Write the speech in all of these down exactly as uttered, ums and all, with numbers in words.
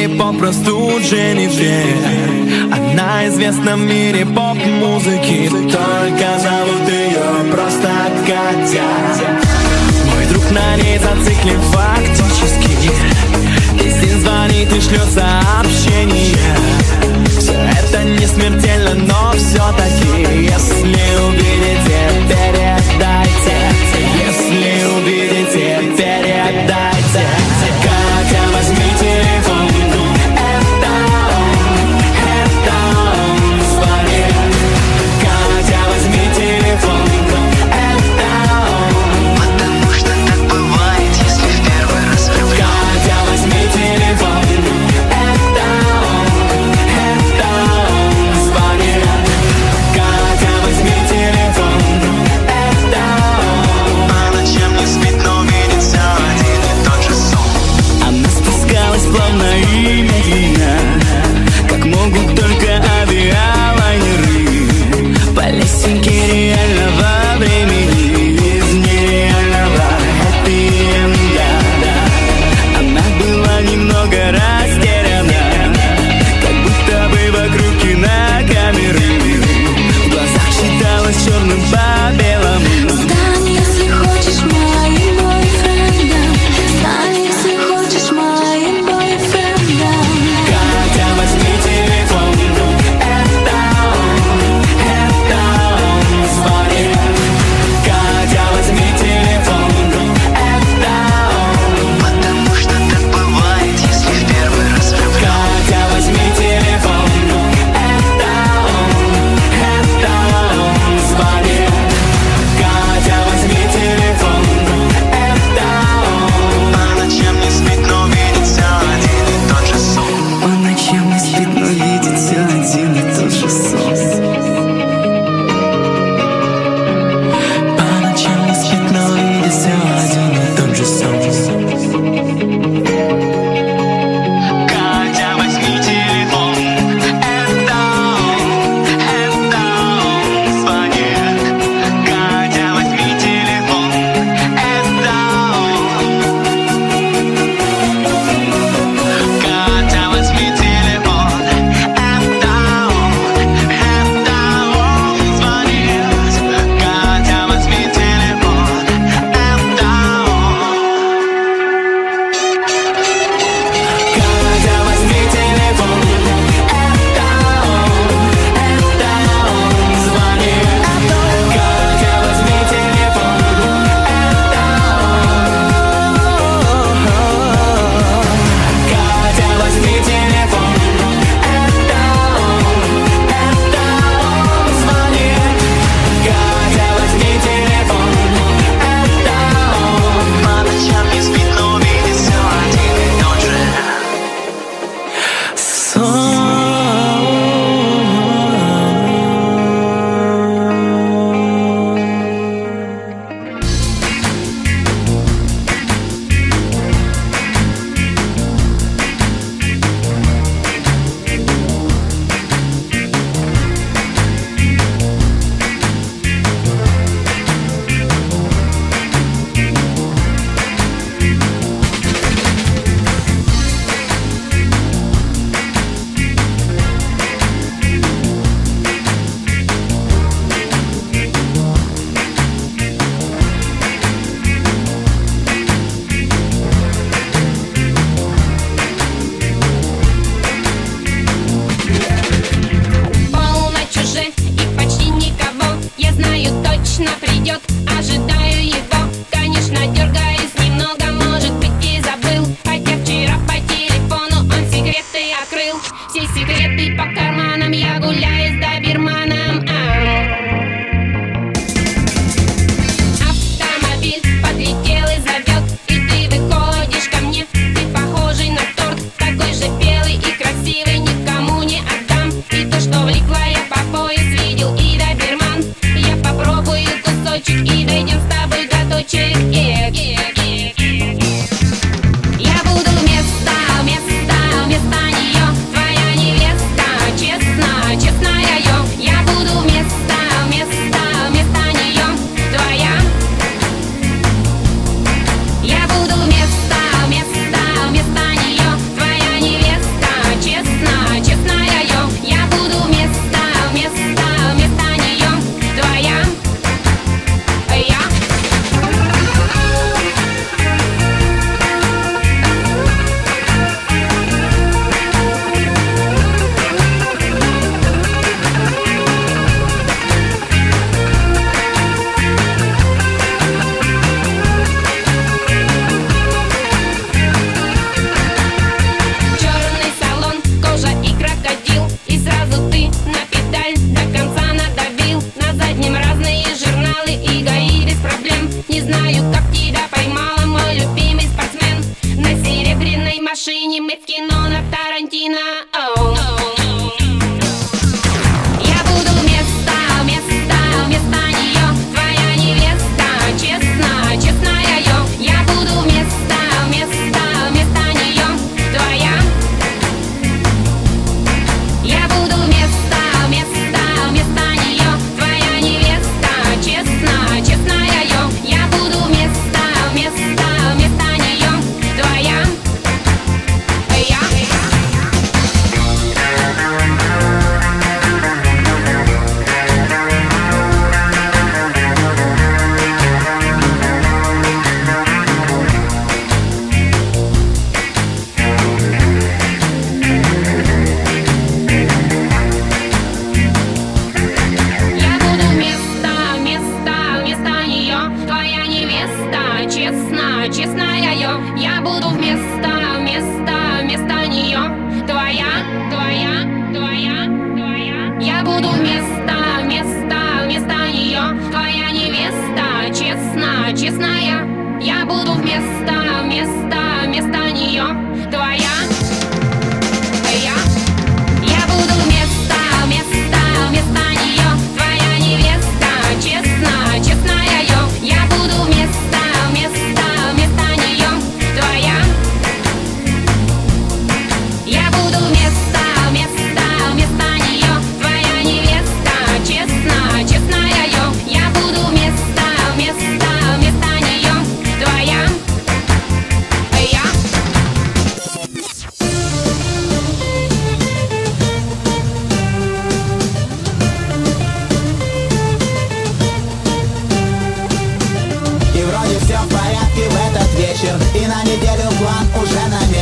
или попросту Дженнифер. Она известна в мире поп-музыки, только зовут ее просто Катя. Мой друг на ней зациклен фактически, песен звонит и шлет сообщения. Все это не смертельно, но все-таки, если увидите, передайте. Если увидите, передайте. Катя, возьми телефон, это он, это он звонит. Катя, возьми телефон, это он. Потому что так бывает, если в первый раз влюблен. Катя, возьми телефон, это он,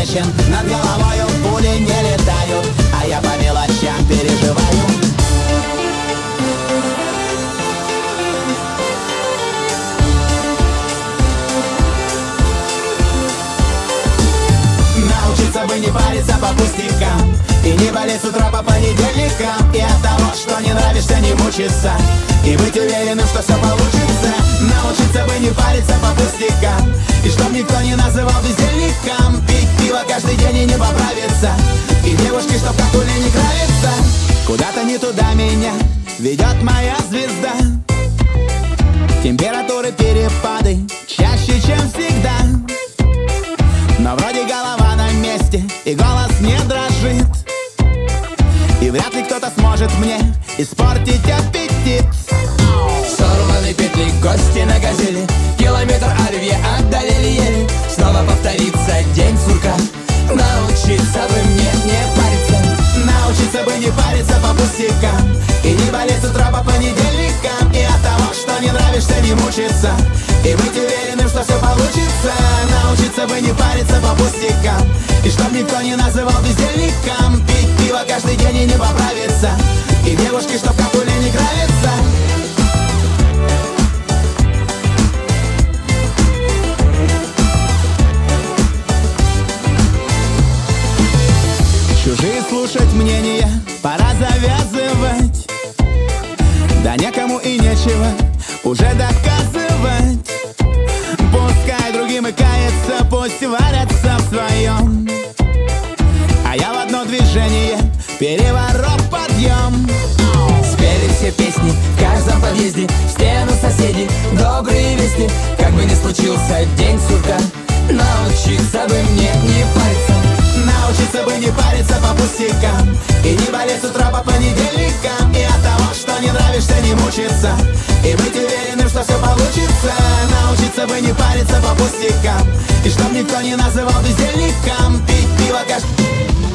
безупречен, над головою пули не летают, а я по мелочам переживаю. Научиться бы не париться по пустякам и не болеть с утра по понедельникам, и от того, что не нравишься, не мучиться, и быть уверенным, что все получится. Научиться бы не париться по пустякам, и чтоб никто не называл бездельником, пить пиво каждый день и не поправиться, и девушки, чтоб как у Лени Кравица. Куда-то не туда меня ведет моя звезда, температуры перепады чаще, чем всегда, но вроде голова на месте и голос не дрожит, и вряд ли кто-то сможет мне испортить аппетит. Сорваны петли, гости на газели, километр оливье отдалили еле. Снова повторится день сурка. Научиться бы мне не париться, научиться бы не париться по пустякам и не болеть с утра по понедельникам, и от того, что не нравишься, не мучиться, и быть уверенным, что все получится. Научиться бы не париться по пустякам, и чтоб никто не называл бездельником, пить пиво каждый день и не поправиться, и девушки, чтоб как у Лени Кравица. Чужие слушать мнения пора завязывать, да некому и нечего уже доказывать. Пускай другим и кается, пусть варятся в своем, а я в одно движение переворот подъем. Спели все песни в каждом подъезде, в стену соседи добрые вести. Как бы ни случился день сурка, научиться бы мне не париться, научиться бы не париться по пустякам и не болеть с утра по понедельникам, и от того, что не нравишься, не мучиться, и быть уверенным, что все получится. Научиться бы не париться по пустякам, и чтоб никто не называл бездельником, пить пиво каждый.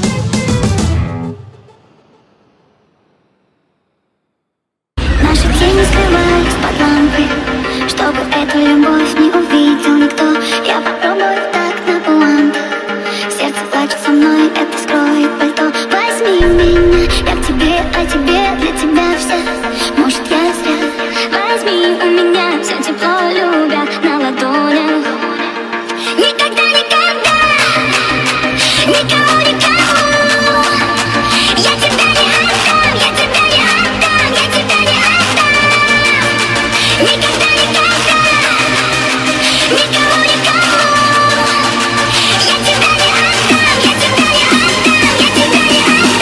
Наши тени скрывались под лампой, чтобы эту любовь не увидел никто. Я попробую так на пуантах, сердце плачет со мной, это скроет пальто. Возьми меня, я к тебе, а тебе, для тебя вся. Может, я зря. Возьми у меня все тепло, любя на ладонях. Никогда, никогда, никого, никого. Я тебя не отдам, я тебя не отдам, я тебя не отдам. Никогда, никогда, никого, никого. Я тебя не отдам, я тебя не отдам, я тебя не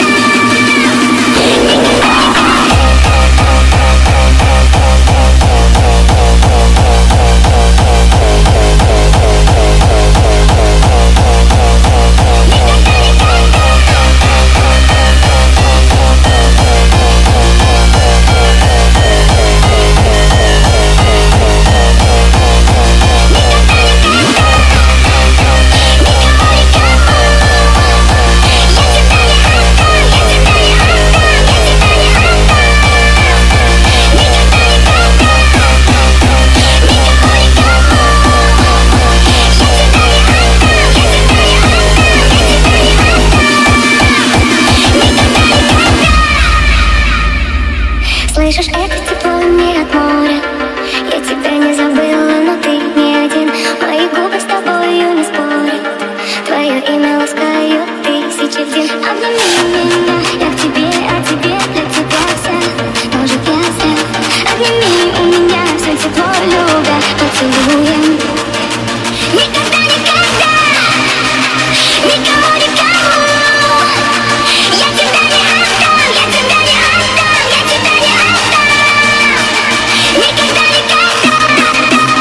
слышишь, это тепло не от моря. Я тебя не забыла, но ты не один. Мои губы с тобою не спорят, твое имя ласкают тысячи дней. Обними меня, я к тебе, а тебе, для тебя вся. Может, я зря. Обними у меня все тепло, любя поцелуем. Никогда, никогда, никого, никого. Я тебя не отдам, я тебя не отдам, я тебя не отдам. Никогда, никогда.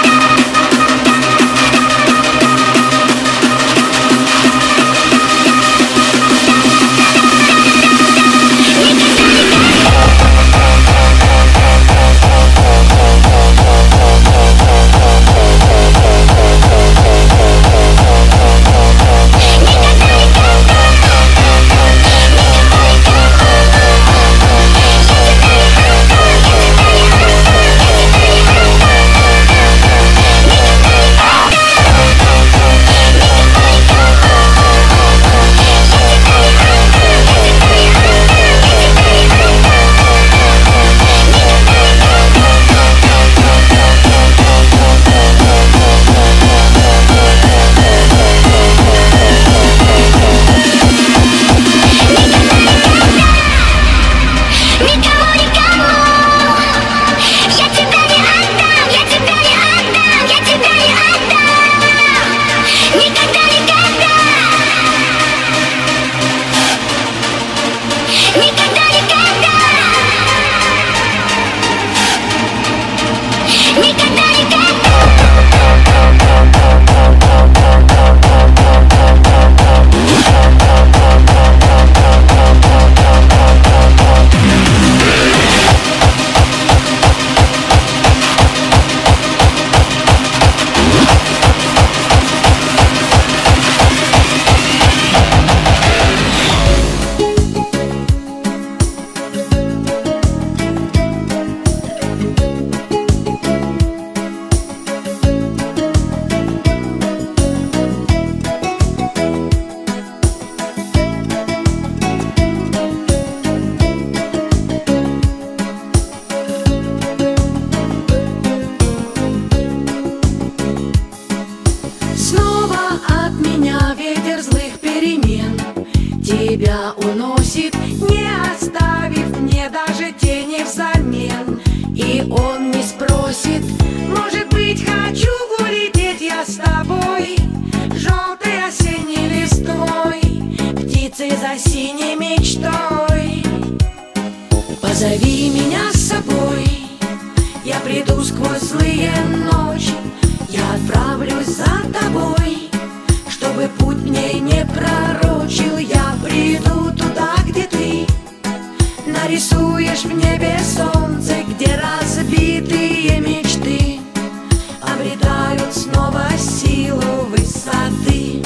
И он не спросит, может быть, хочу улететь я с тобой, желтой осенней листвой, птицей за синей мечтой. Позови меня с собой, я приду сквозь злые ночи, я отправлюсь за тобой, чтобы путь мне не пророчил. Я приду туда, где ты нарисуешь в небе солнце, где разбитые мечты обретают снова силу высоты.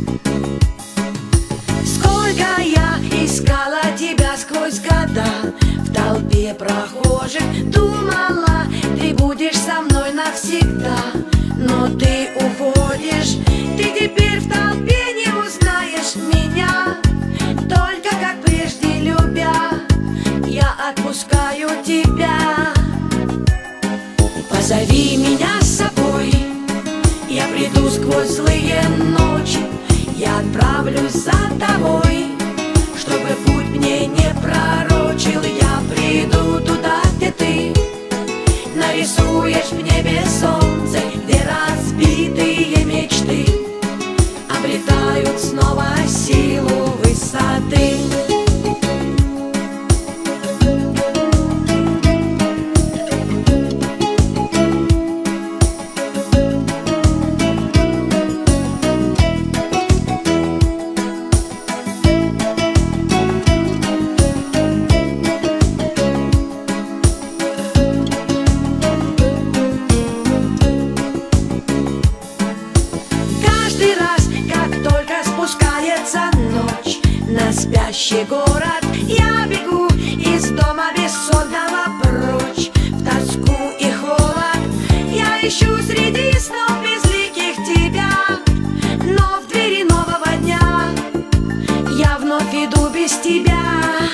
Сколько я искала тебя сквозь года, в толпе прохожих думала, ты будешь со мной навсегда. Но ты уходишь, ты теперь в толпе не узнаешь меня, только как прежде любя, я отпускаю тебя. Позови меня с собой, я приду сквозь злые ночи, я отправлюсь за тобой, чтобы путь мне не пророчил. Я приду туда, где ты нарисуешь в небе солнце, где разбитые мечты обретают снова силу высоты. Спящий город, я бегу из дома бессонного прочь, в тоску и холод я ищу среди снов безликих тебя, но в двери нового дня я вновь иду без тебя.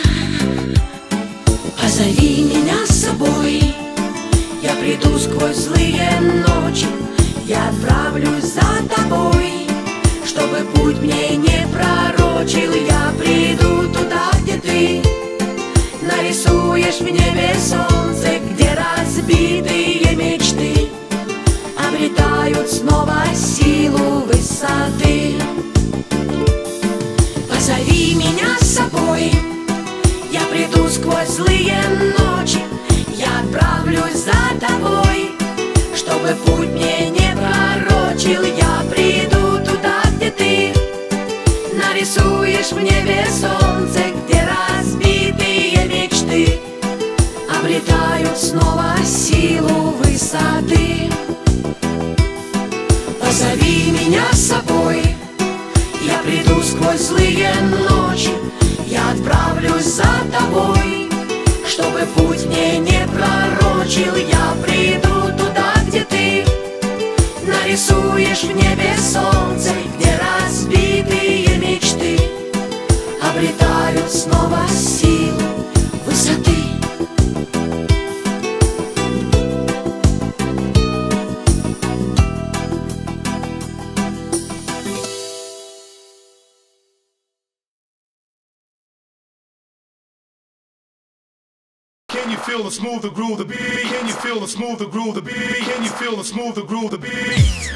Позови меня с собой, я приду сквозь злые ночи, я отправлюсь за тобой, чтобы путь мне не пророчил. Я приду туда, где ты нарисуешь в небе солнце, где разбитые мечты обретают снова силу высоты. Позови меня с собой, я приду сквозь злые ночи, я отправлюсь за тобой, чтобы путь мне не пророчил. Я приду туда, где ты нарисуешь в небе солнце, где разбитые мечты обретают снова силу высоты. Позови меня с собой, я приду сквозь злые ночи, я отправлюсь за тобой, чтобы путь мне не пророчил. Я приду туда, где ты нарисуешь в небе солнце, где разбитые мечты обретают снова силу высоты. Can you feel the smoother groove the beat? Can you feel the smoother groove the beat? Can you feel the smoother groove the beat?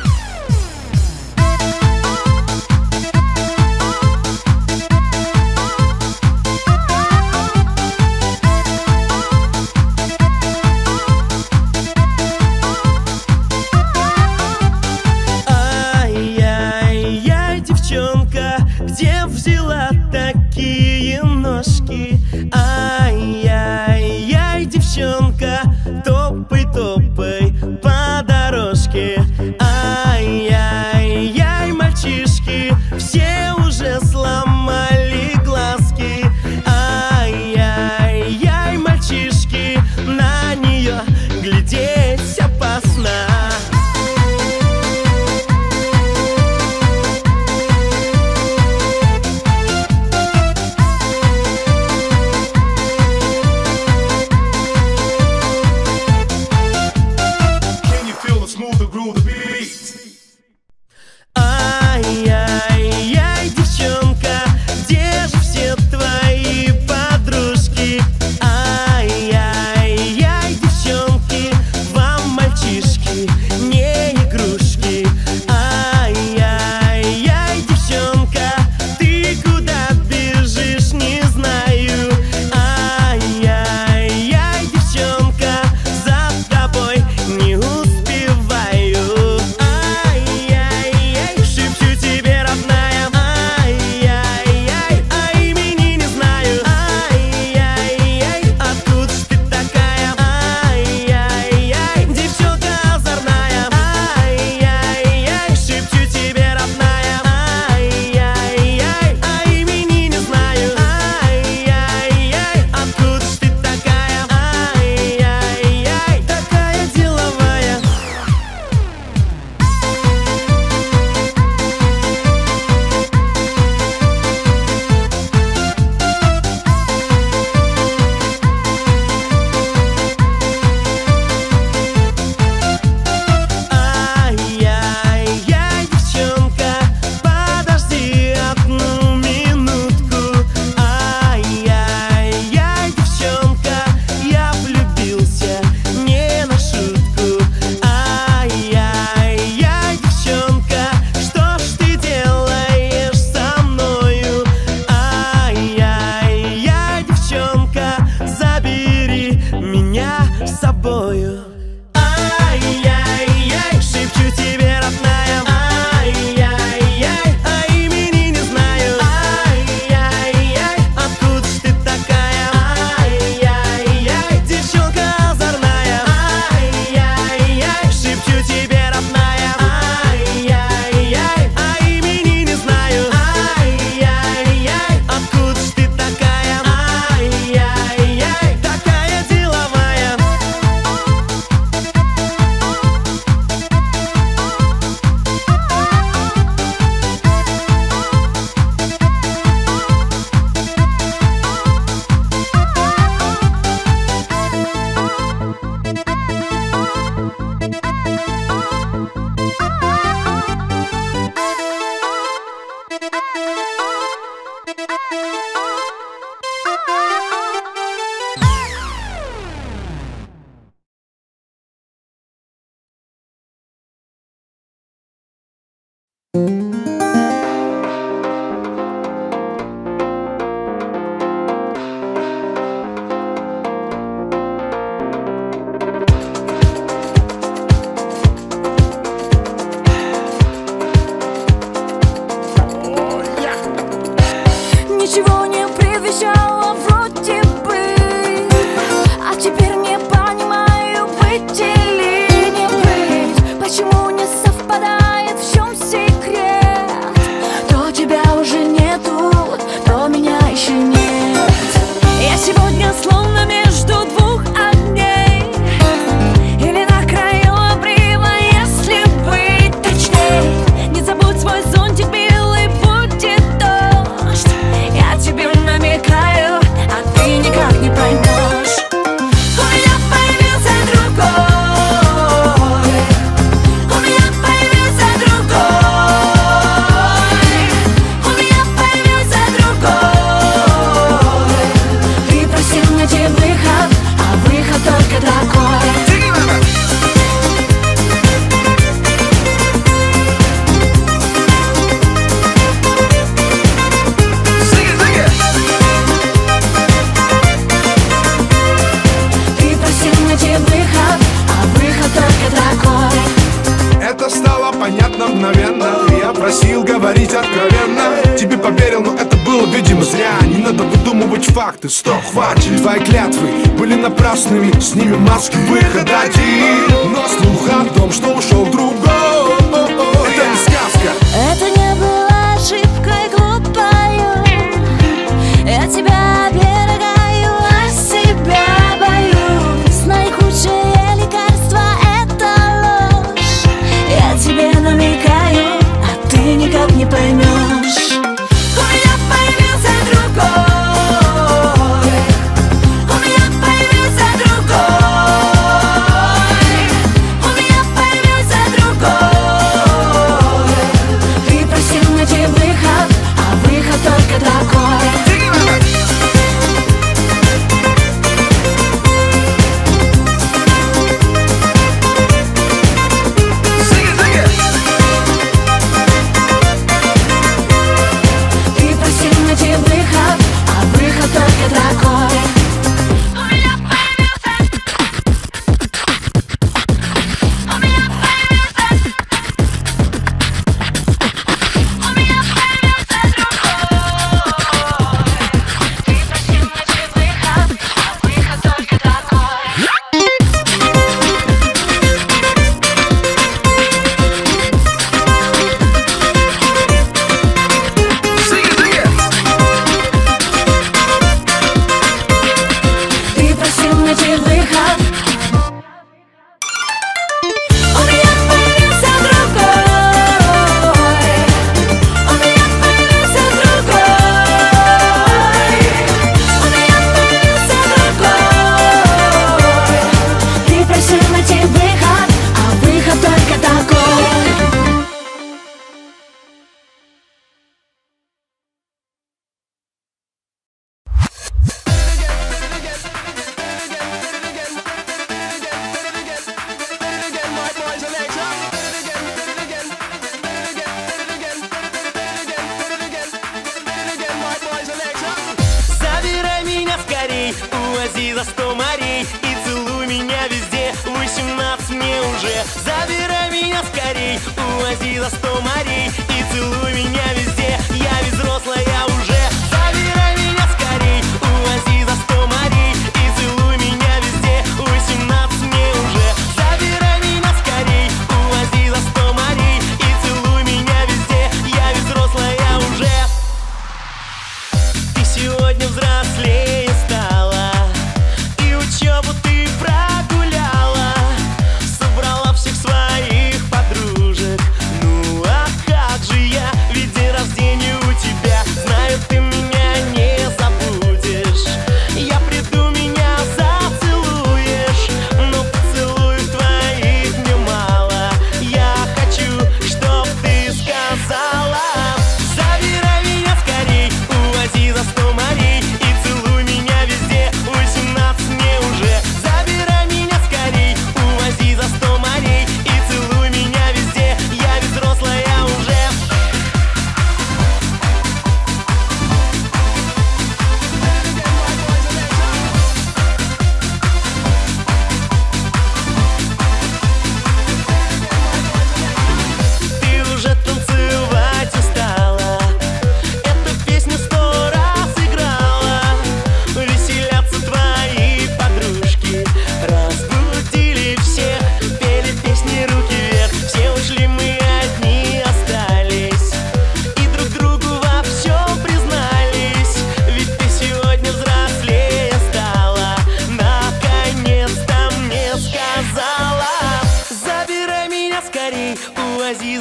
Ай-яй-яй, девчонка, где взяла такие ножки? Ай-яй-яй, девчонка, топай, топай по дорожке. Ай Ничего не предвещало вроде бы, а теперь не понимаю, быть или не быть. Почему не совпадает, в чем секрет? То тебя уже нету, то меня еще нет. Я сегодня словно между двух огней, или на краю обрыва, если быть точней. Не забудь свой зонтик белый, будет дождь. Я тебе намекаю, а ты никак не поймешь. У меня появился другой, у меня появился другой, у меня появился другой. Ты просил найти выход, а выход только такой. Это стало понятно мгновенно. Я просил говорить откровенно. Тебе поверил, но это было, видимо, зря. Не надо выдумывать факты, стоп, хватит. Твои клятвы были напрасными, с ними маски выход один. Но слух о том, что ушел другой, это не сказка. Это не была ошибкой глупою. Я тебя оберегаю, а себя боюсь. Наихудшее лекарство — это ложь. Я тебе намекаю, а ты никак не поймешь. У меня появился другой, у меня появился другой, у меня появился другой. Ты просил найти выход, а выход только такой. Ты просил найти выход, а выход только такой. У меня появился, у меня появился, у меня появился другой. Ты просил найти выход, а выход только такой. Ты просил найти выход. У меня появился другой, у меня появился другой, у меня появился другой. Ты просил найти выход, а выход только такой. Забирай меня скорей, увози за сто морей и целуй меня везде, восемнадцать мне уже. Забирай меня скорей, увози за сто морей и целуй меня везде, я ведь взрослая уже. Забирай меня скорей, увози за сто морей и целуй меня везде, восемнадцать мне уже. Забирай меня скорей, увози за сто морей и целуй меня везде, я ведь взрослая уже. Ты сегодня взрослее стала, и учебу ты прогуляла, собрала всех своих подружек. Ну а как же я, ведь день рождения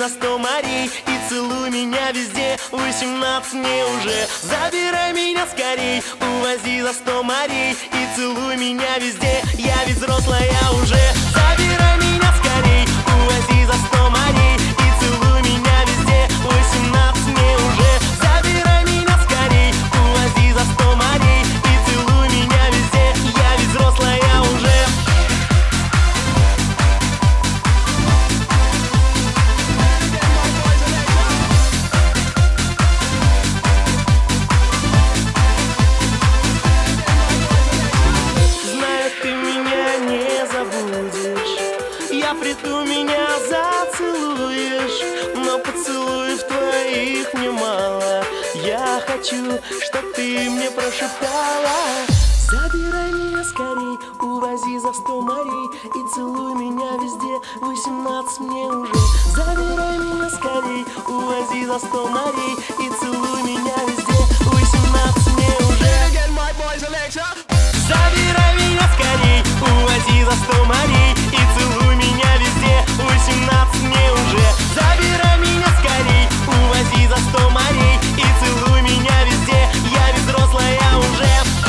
за сто морей и целуй меня везде. Восемнадцать мне уже, забирай меня скорей. Увози за сто морей и целуй меня везде. Я ведь взрослая уже, забирай меня скорей. Увози за сто морей и целуй меня везде. Восемнадцать мне уже, забирай меня скорей. Увози за сто морей и целуй меня везде. Я ведь взрослая уже. Приду, меня зацелуешь, но поцелуев твоих мне мало. Я хочу, чтоб ты мне прошептала: забирай меня скорей, увози за сто морей и целуй меня везде. Восемнадцать мне уже, забирай меня скорей, увози за сто морей и целуй меня везде. Восемнадцать мне уже. Забирай меня скорей, увози за сто морей и целуй меня везде. Восемнадцать мне уже, забирай меня скорей, увози за сто морей и целуй меня везде. Я ведь взрослая уже.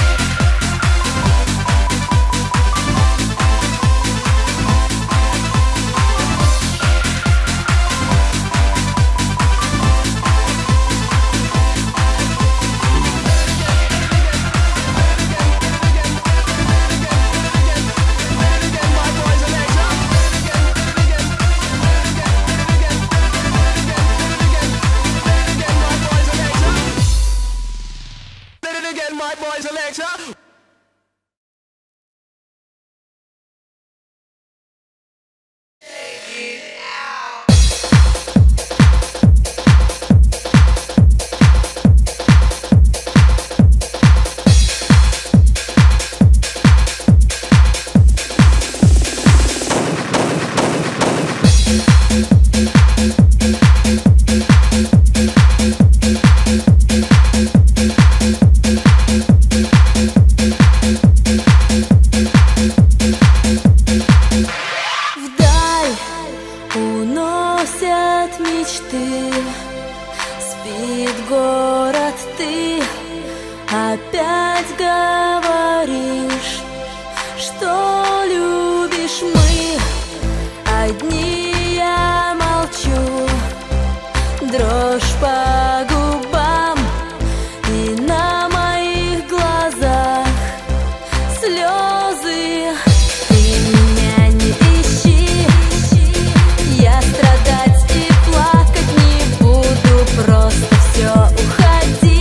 Опять говоришь, что любишь, мы одни, я молчу. Дрожь по губам и на моих глазах слезы. Ты меня не ищи, я страдать и плакать не буду. Просто все, уходи.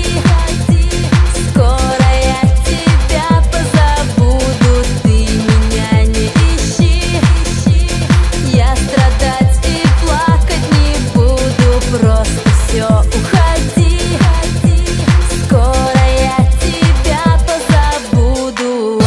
Скоро я тебя позабуду. Ты меня не ищи, я страдать и плакать не буду. Просто все, уходи. Скоро я тебя позабуду.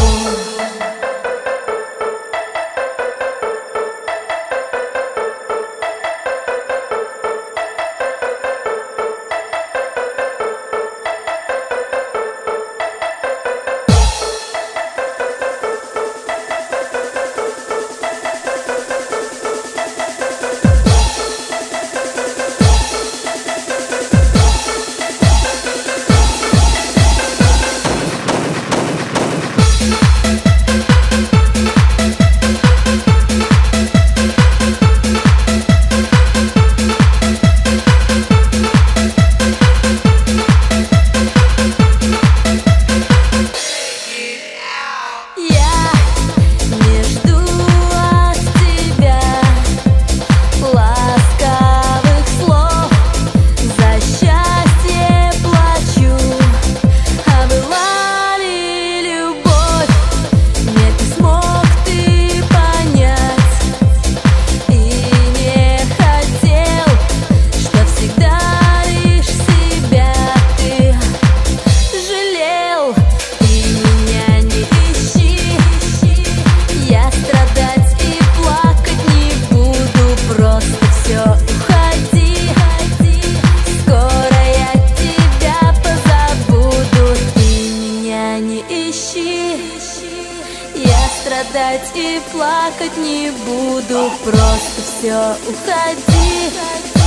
Страдать и плакать не буду. Просто все, уходи.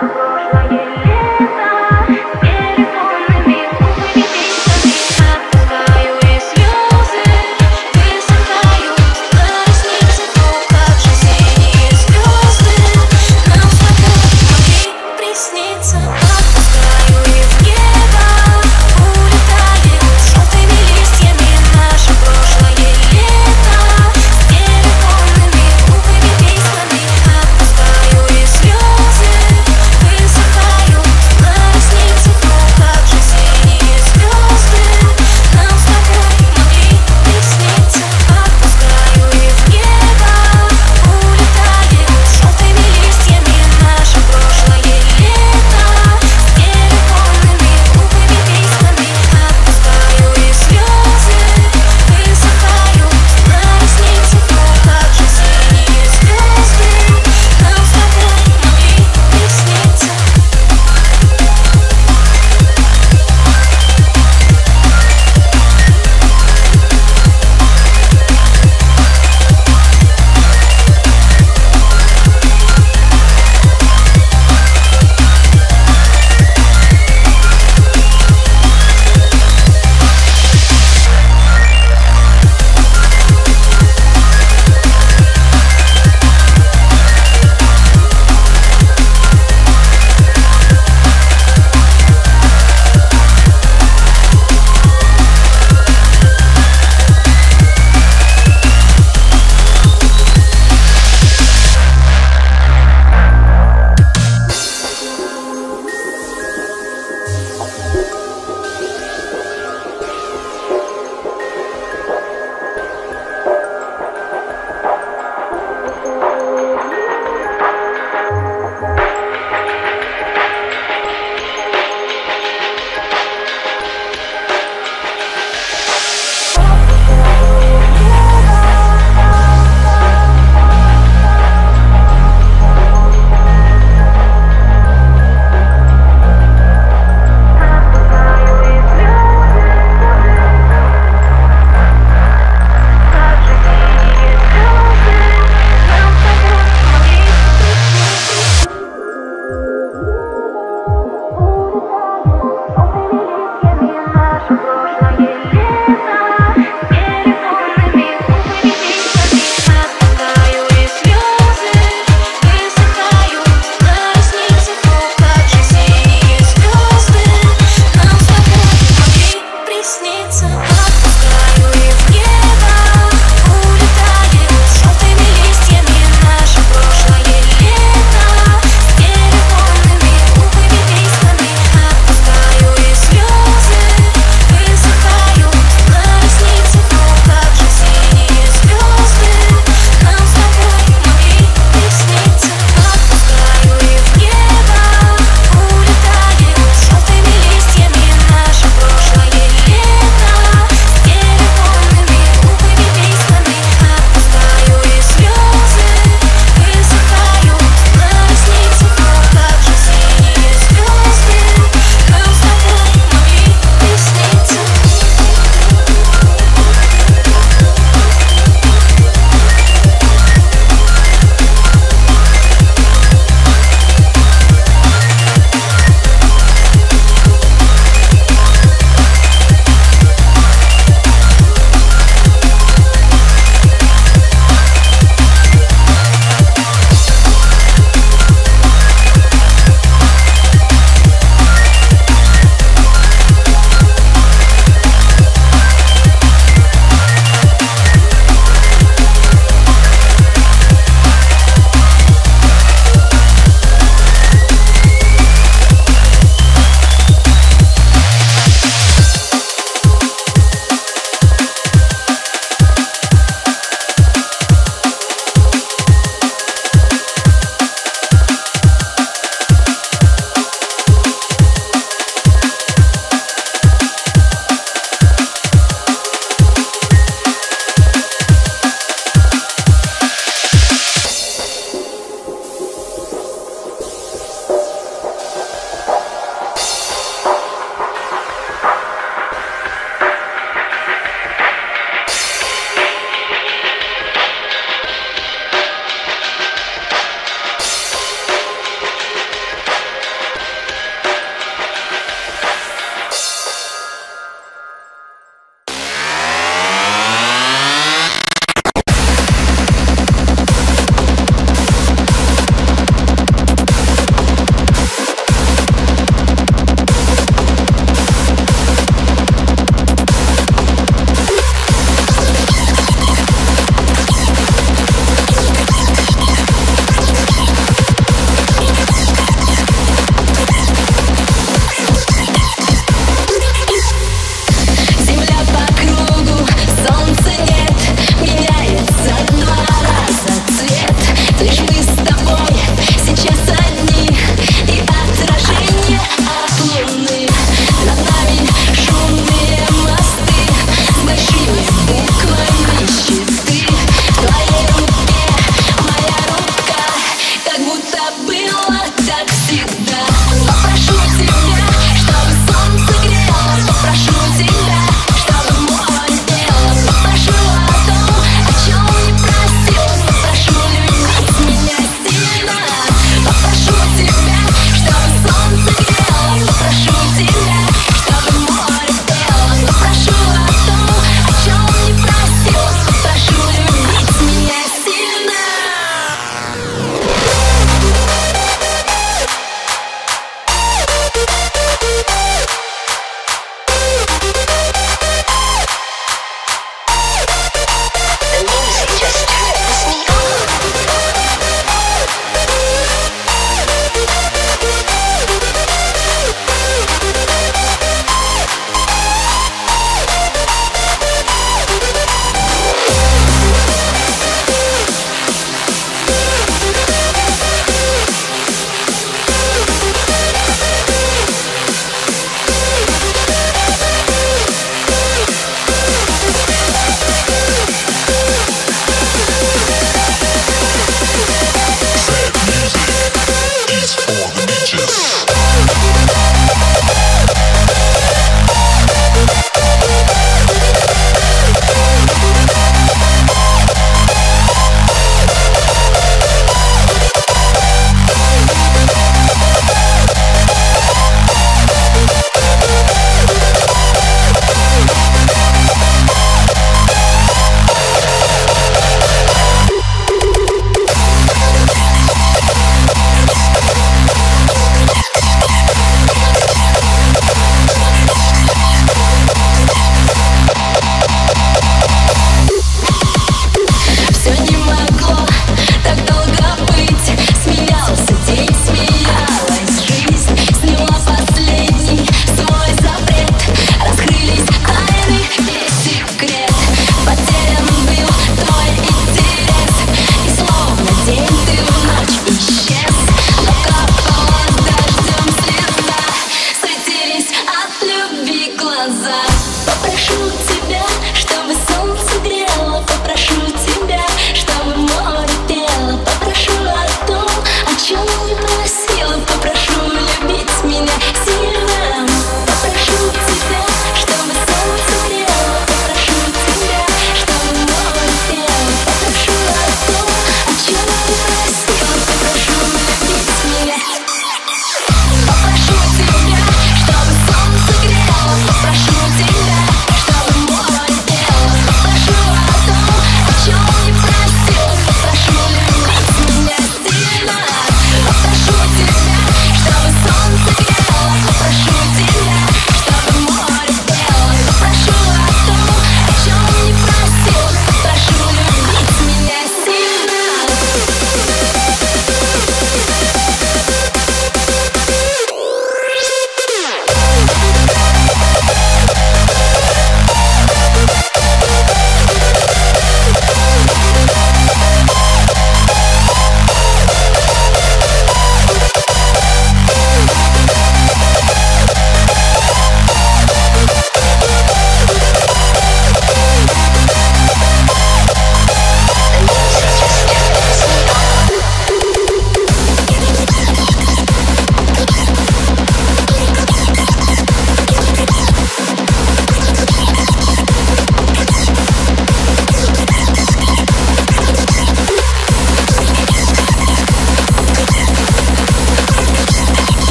Отпускаю и слезы высыхают.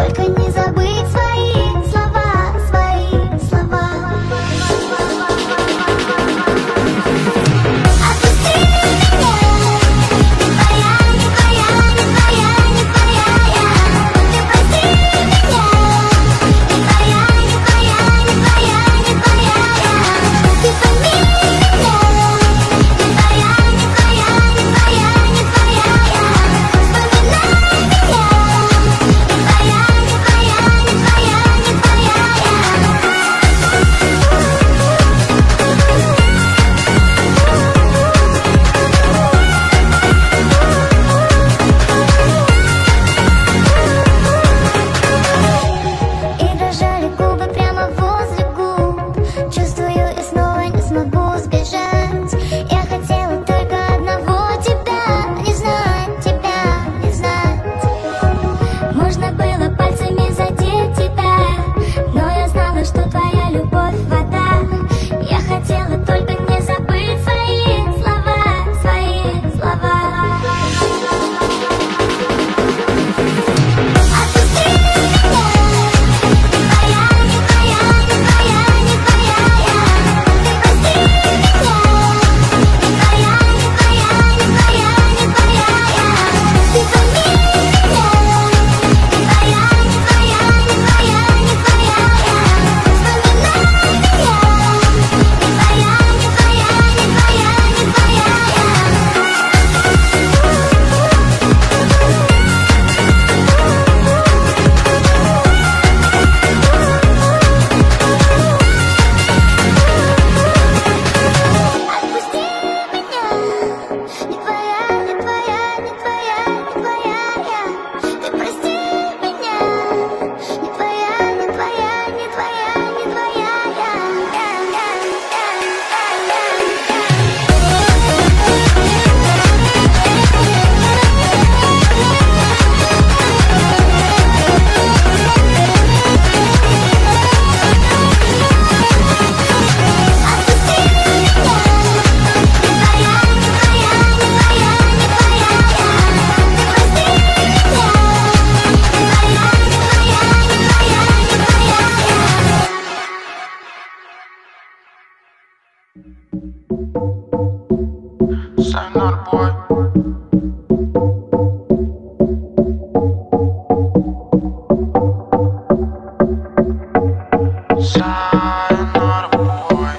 только не забыть свои слова, свои слова. Отпусти меня, не твоя, не твоя, не твоя, не твоя я. Ты прости меня, не твоя, не твоя, не твоя, не твоя я. Ты пойми меня, не твоя, не твоя, не твоя, не твоя я. Вспоминай меня, не твоя, не твоя, не твоя, не твоя И дрожали губы прямо возле губ. Чувствую, и снова не смогу сбежать. Я хотела только одного тебя, не знать тебя, не знать. Можно было пальцами задеть тебя, но я знала, что твоя любовь вода. Я хотела только не забыть свои слова, свои слова. Отпусти меня, не твоя, не твоя, не твоя, не твоя я. Ты прости меня, не твоя, не твоя, не твоя, не твоя я. Ты пойми меня, не твоя, не твоя, не твоя, не твоя я. Вспоминай меня, не твоя, не твоя, не твоя, не твоя я. Отпусти меня, не твоя, не твоя, не твоя, не твоя я. Ты прости меня, не твоя, не твоя, не твоя, не твоя я. Отпусти меня, не твоя, не твоя, не твоя, не твоя я. Ты прости меня, не твоя, не твоя, не твоя, не твоя я. Sayonara boy. Sayonara boy.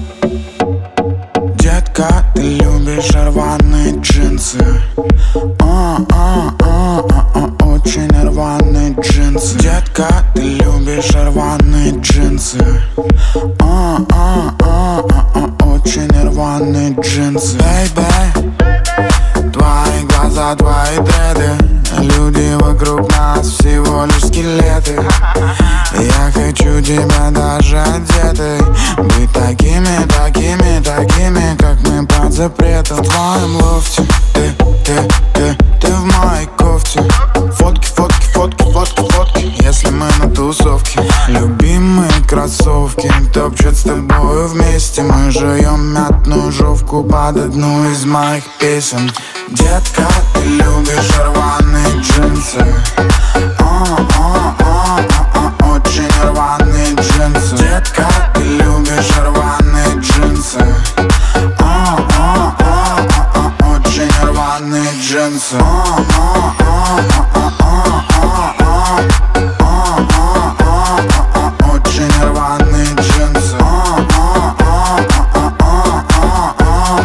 Детка, ты любишь рваные джинсы. А, а, а, а, а, очень рваные джинсы. Детка, ты любишь рваные джинсы. А, а, а, а, а, очень рваные джинсы. Бэйбэй, твои глаза, твои дреды. Люди вокруг нас всего лишь скелеты. Я хочу тебя даже одетой. Быть такими, такими, такими, как мы под запретом. В твоем лофте ты, ты, ты, ты в моей кофте. Фотки, фотки, фотки, фотки, фотки, если мы на тусовке. Любимые кроссовки топчут с тобою вместе. Мы жуем мятную жовку под одну из моих песен. Детка, ты любишь рваные джинсы. А, а, а, а, а, очень рваные джинсы. Детка, ты любишь рваные джинсы. А, а, а, а, а, очень рваные джинсы. А, а, а, а, а, а, а, а, а, а, а, очень рваные джинсы. А, а, а, а, а, а, а,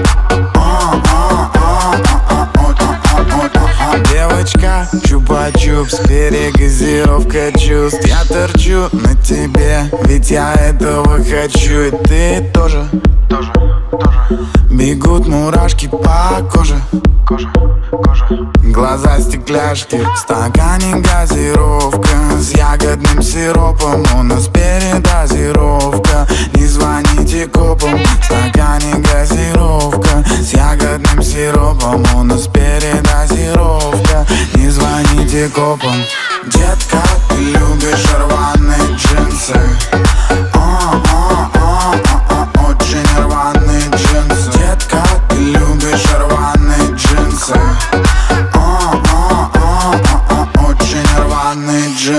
девочка, чупа-чупс, перегазировка чувств. Я торчу на тебе, ведь я этого хочу. И ты тоже, тоже, тоже. Бегут мурашки по коже, кожа, кожа. Глаза стекляшки, в стакане газировка с ягодным сиропом. У нас передозировка, не звоните копам. В стакане газировка с ягодным сиропом. У нас передозировка, не звоните копам. Детка, ты любишь рваные джинсы. А, а, а, а, а, очень рваные джинсы. Детка, ты любишь рваные джинсы. А, а, а, а, а, очень рваные джинсы.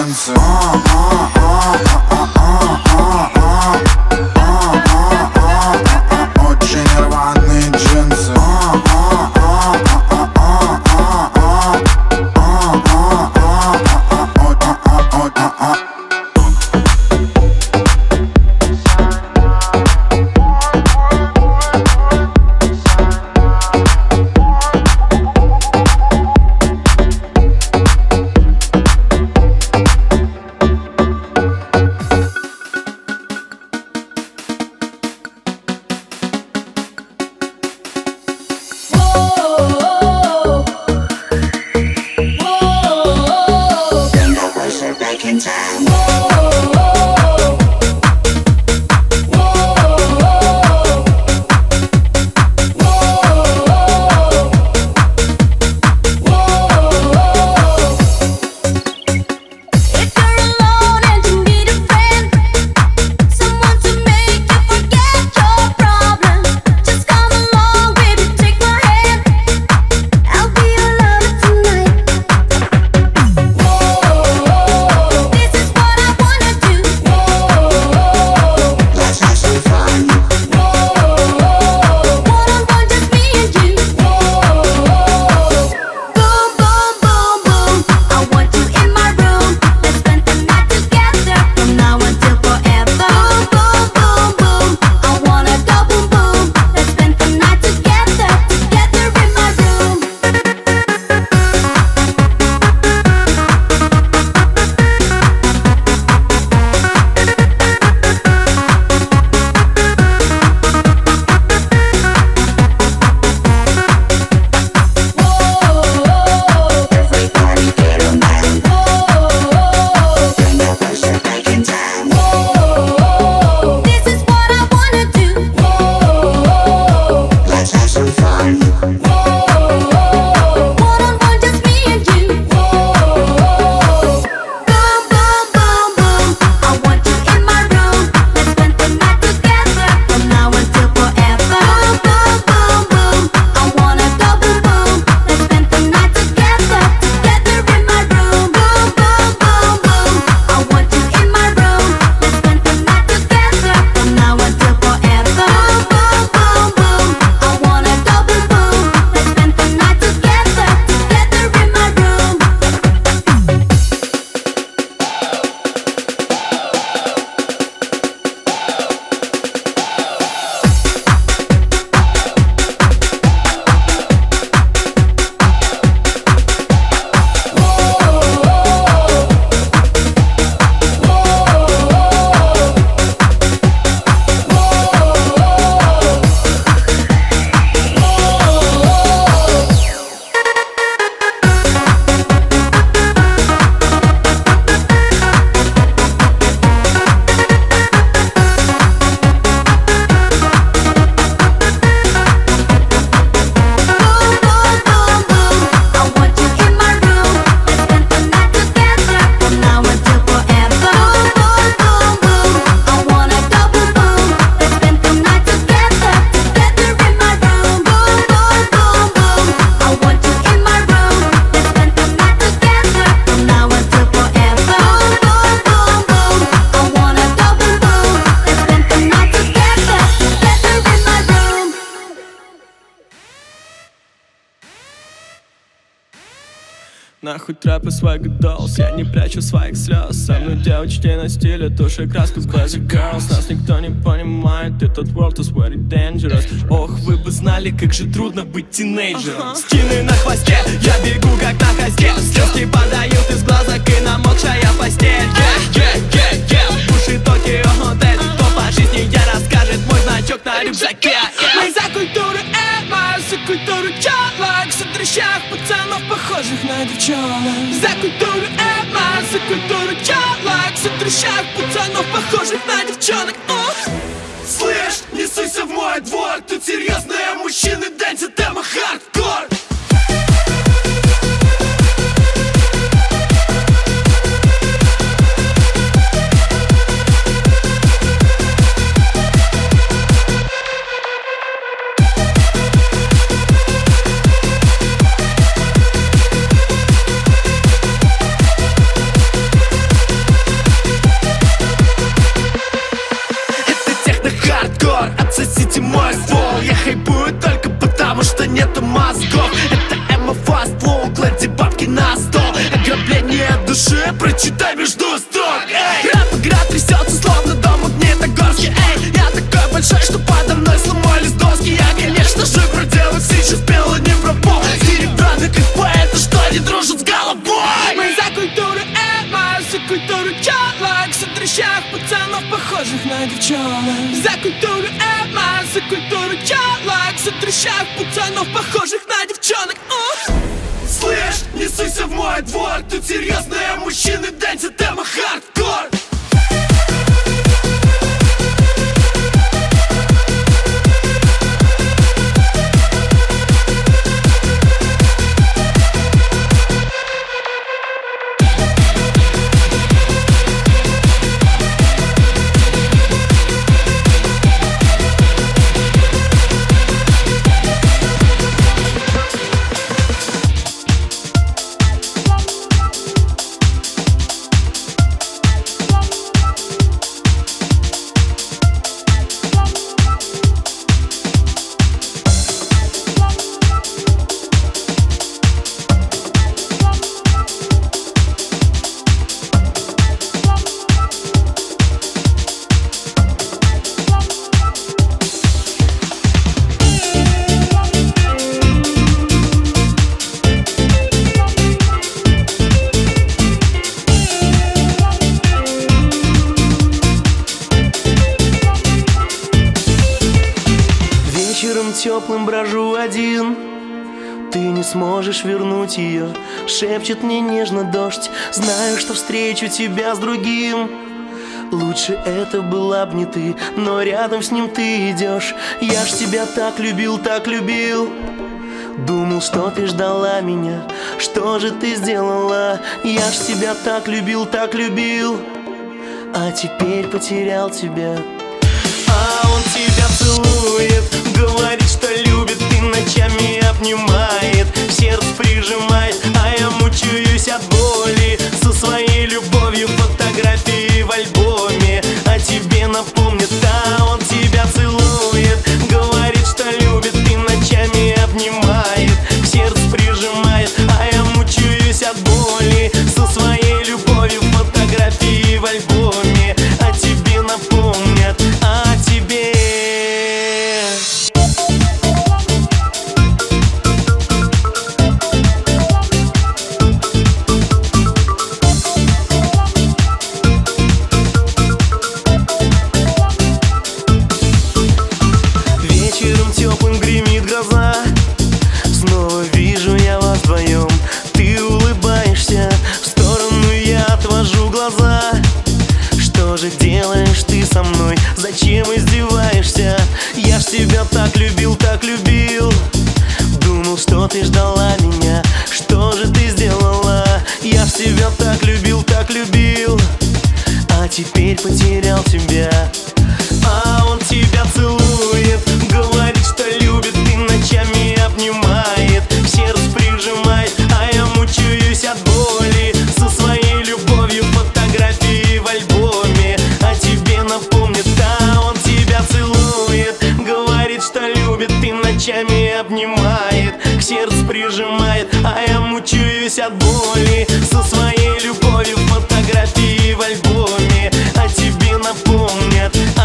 Нахуй трэп и свайг dolls, я не прячу своих слез. Со мной девочки на стиле, тушь и краска Classic Girls. Нас никто не понимает, этот world is very dangerous. Ох, вы бы знали, как же трудно быть тинейджером. Скины на хвосте, я бегу как на хосте. Слезки подают из глазок и намокшая постель. Yeah, yeah, yeah, yeah. Души Токио Отель, кто по жизни я расскажет мой значок на рюкзаке. Мы за культуру эмо, за культуру чалок, за трещах пацанов, похожих на девчонок. За культуру эмо, за культуру чалок, за трещах пацанов, похожих на девчонок. Слышь, не суйся в мой двор, тут серьезные мужчины дэнсят эмо хардкор. нету мозгов. Это эмо фаст флоу, клади бабки на стол. Ограбление души, прочитай между строк. Рэп-игра трясется, словно дом Магнитогорске. Эй, я такой большой, что подо мной сломались доски. Я, конечно же, проделал сейчас пел не про пол. Серебряный как поэта, что не дружит с головой. Мы за культуру эмо, за культуру чёлок, за трещах пацанов, похожих на девчонок. За культуру эмо, за культуру чёлок, за трещах пацанов, похожих на девчонок. Слышь, не суйся в мой двор, тут серьезные мужчины дэнсят эмо хардкор. Теплым брожу один, ты не сможешь вернуть ее. Шепчет мне нежно дождь, знаю, что встречу тебя с другим. Лучше это была б не ты, но рядом с ним ты идешь. Я ж тебя так любил, так любил. Думал, что ты ждала меня, что же ты сделала? Я ж тебя так любил, так любил, а теперь потерял тебя. А он тебя целует, говорит, что любит, и ночами обнимает, в сердце прижимает, а я мучаюсь от боли. Со своей любовью фотографии в альбоме о тебе напомнит. А он тебя целует, говорит, что любит, и ночами обнимает, в сердце прижимает, а я мучаюсь от боли. Со своей любовью фотографии в альбоме о тебе напомнят, о тебе. Вечером теплым гремит гроза, снова вижу я вас вдвоем. Ты улыбаешься, в сторону я отвожу глаза. Что же делаешь ты со мной? Зачем издеваешься? Я ж тебя так любил, так любил. Думал, что ты ждала меня, что же ты сделала? Я ж тебя так любил, так любил, а теперь потерял тебя. А он тебя целует, говорит, что любит, и ночами обнимает, в сердце прижимает, а я мучаюсь от боли. Со своей любовью фотографии в альбоме о тебе напомнит. А он тебя целует, говорит, что любит, и ночами обнимает, к сердцу прижимает, а я мучаюсь от боли. Со своей любовью фотографии в альбоме о тебе напомнят.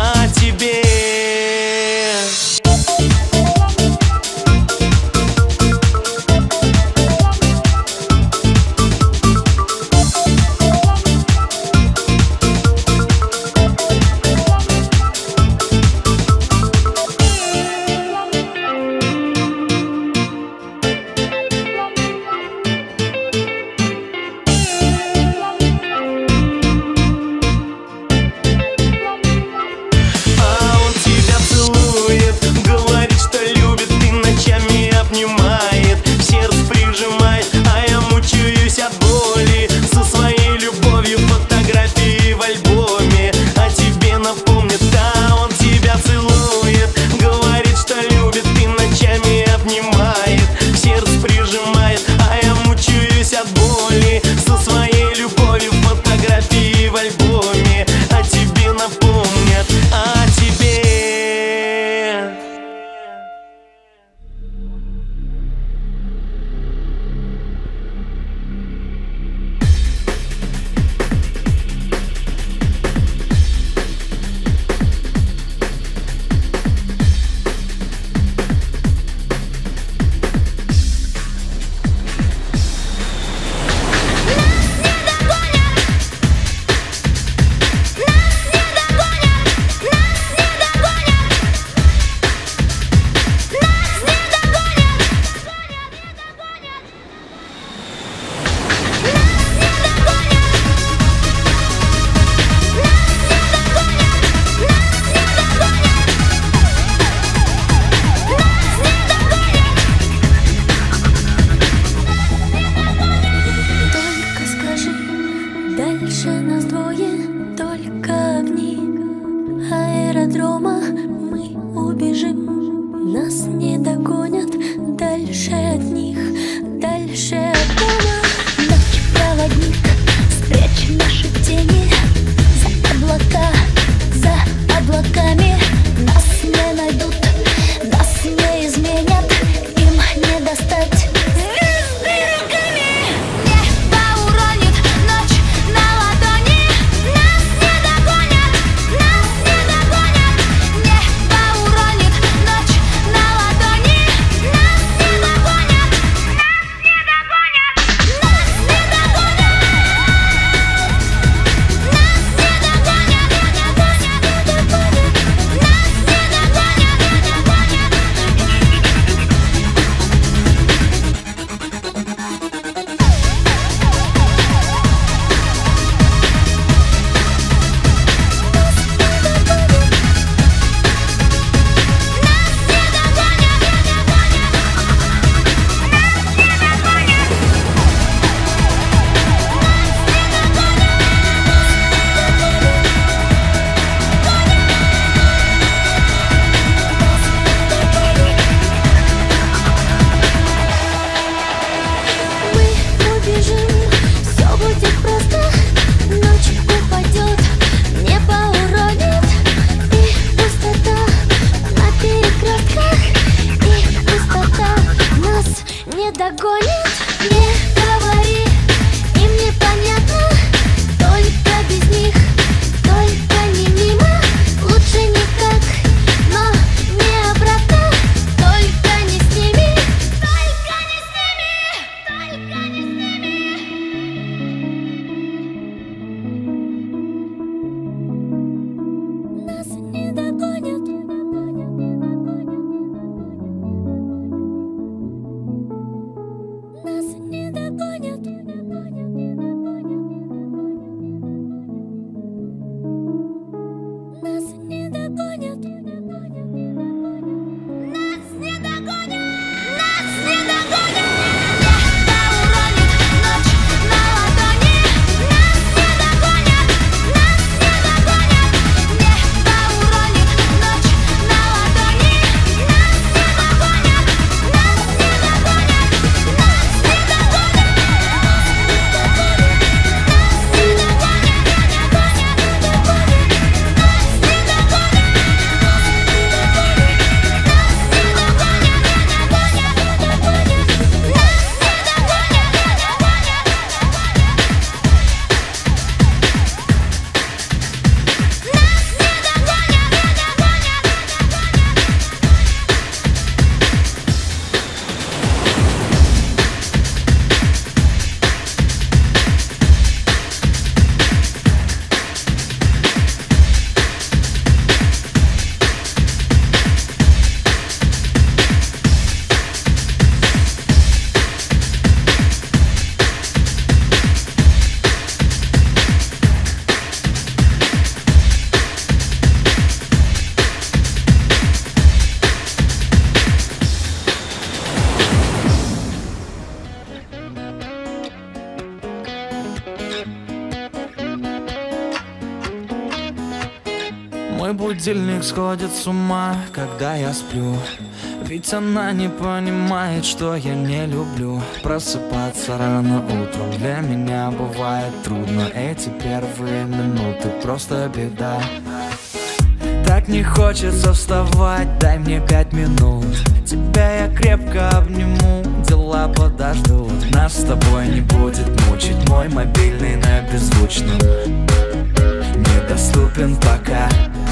Мой будильник сходит с ума, когда я сплю. Ведь она не понимает, что я не люблю просыпаться рано утром. Для меня бывает трудно. Эти первые минуты просто беда. Так не хочется вставать, дай мне пять минут. Тебя я крепко обниму, дела подождут. Нас с тобой не будет мучить мой мобильный на беззвучном. Недоступен пока.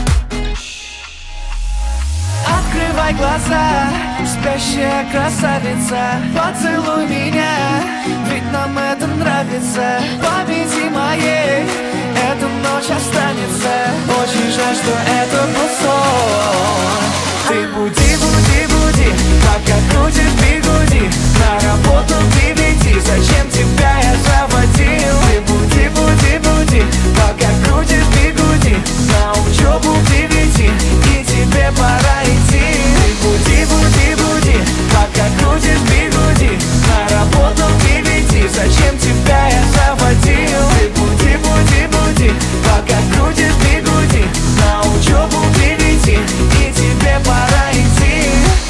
Открывай глаза, спящая красавица, поцелуй меня, ведь нам это нравится. В памяти моей эта ночь останется. Очень жаль, что это был сон. Ты буди, буди, буди, пока крутишь бигуди. На работу к девяти, зачем тебя я заводил? Ты буди, буди, буди, пока крутишь бигуди. На учебу к девяти, и тебе пора идти. Ты буди, буди, буди, пока крутишь бигуди. На работу к девяти, зачем тебя я заводил? Ты буди, буди, буди, пока крутишь бигуди. На учебу к девяти, и тебе пора идти.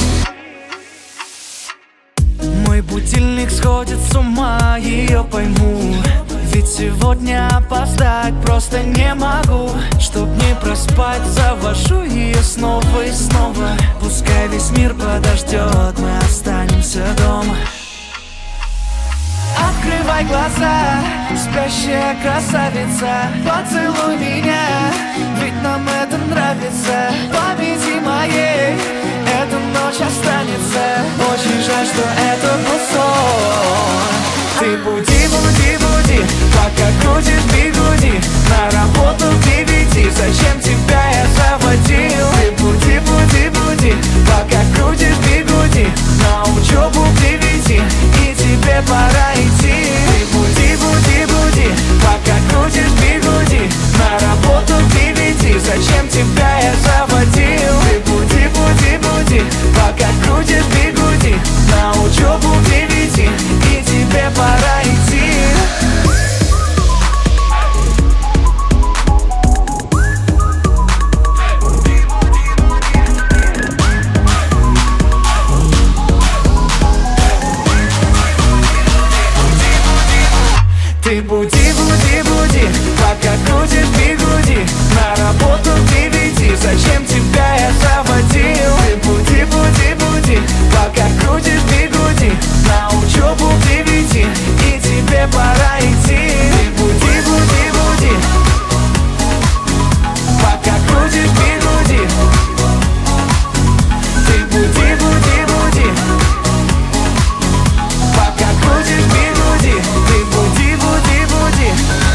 Мой будильник сходит с ума, ее пойму. Ведь сегодня опоздать просто не могу. Чтоб не проспать, завожу ее снова и снова. Пускай весь мир подождет, мы останемся дома. Открывай глаза, спящая красавица, поцелуй меня, ведь нам это нравится. В памяти моей эта ночь останется. Очень жаль, что это был сон. Ты буди, буди, буди, пока крутишь бигуди. На работу к девяти, зачем тебя я заводил? Ты буди, буди, буди, пока крутишь бигуди. На учебу к девяти, и тебе пора идти. Ты буди, буди, буди, пока крутишь бигуди. На работу к девяти, зачем тебя я заводил? Ты буди, буди, буди, пока крутишь бигуди. На учебу к девяти, и тебе пора идти. Ты буди, буди, буди, пока крутишь бигуди. На работу к девяти, зачем тебя я заводил? Ты буди, буди, буди, пока крутишь бигуди. На учебу к девяти, и тебе пора идти. Ты буди, буди, буди, пока крутишь бигуди. Ты буди, буди, буди, пока крутишь бигуди. Ты буди, буди, буди.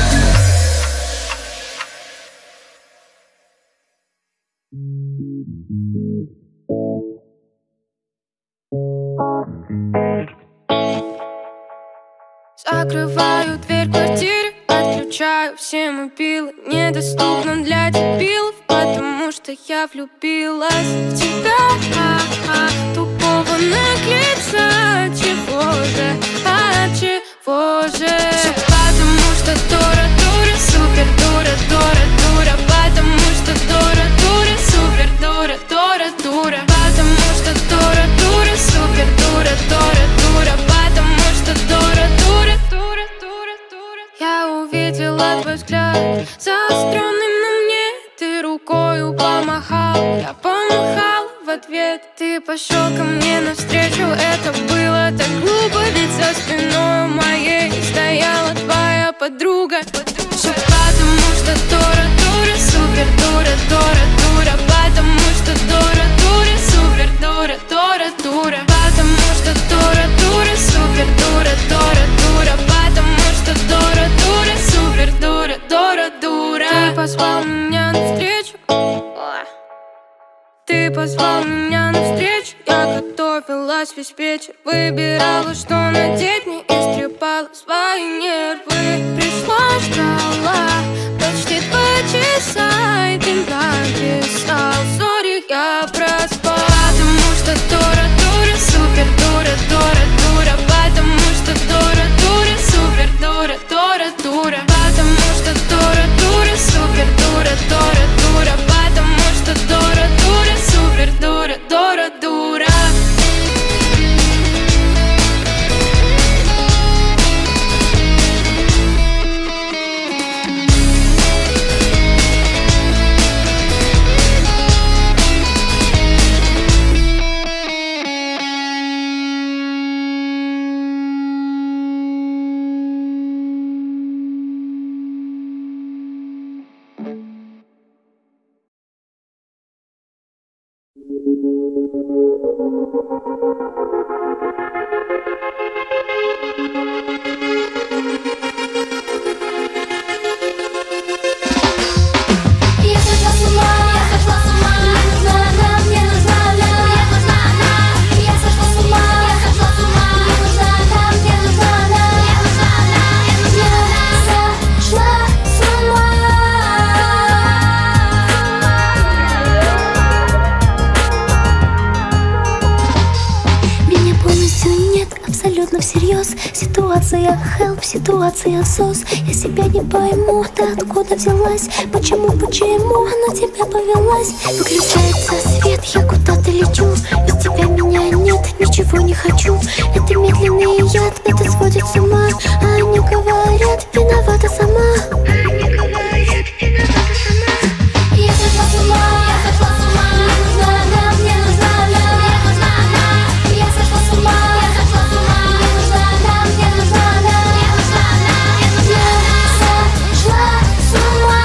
Закрываю дверь в квартире, отключаю все мобилы. Недоступно для дебилов, потому что я влюбилась в тебя. А-а, тупого наглеца, чего же, а чего же? Все потому что дура, дура, супер дура, дура, дура. Потому что дура, дура, супер дура, дура, дура. Потому что дура, дура, супер дура, дура, дура. Потому что дура, дура, дура, дура, дура. Я увидела твой взгляд, заостренный на мне. Ты рукою помахал, я помахал в ответ. Ты пошел ко мне навстречу, это было так глупо. Ведь за спиной моей стояла твоя подруга. Все потому что дура, дура, супер дура, дура, дура. Потому что дура, дура, супер дура, дура, дура. Потому что дура, дура, супер дура, дура, дура. Потому что дура, дура, супер дура, дура, дура. Ты позвал меня навстречу, ты позвал меня навстречу. Я готовилась весь вечер, выбирала, что надеть, не истрепала свои нервы. Пришла, ждала почти два часа, и ты написал: сори, я проспал. Потому что дура, дура, супер дура, дура, дура. Потому что дура, дура, супер дура, дура, дура. Потому что дура, дура, супер дура, дура, дура. Потому Всерьез. Ситуация help, ситуация сос. Я себя не пойму, ты откуда взялась? Почему, почему на тебя повелась? Выключается свет, я куда-то лечу. Без тебя меня нет, ничего не хочу. Это медленный яд, это сводит с ума. А они говорят, виновата сама. Они говорят, виновата сама. Я сошла с ума, я сошла с ума. Мне нужна она, мне нужна она, мне нужна она. Я сошла с ума, я сошла с ума. Мне нужна она, мне нужна она, мне нужна она. Я сошла с ума.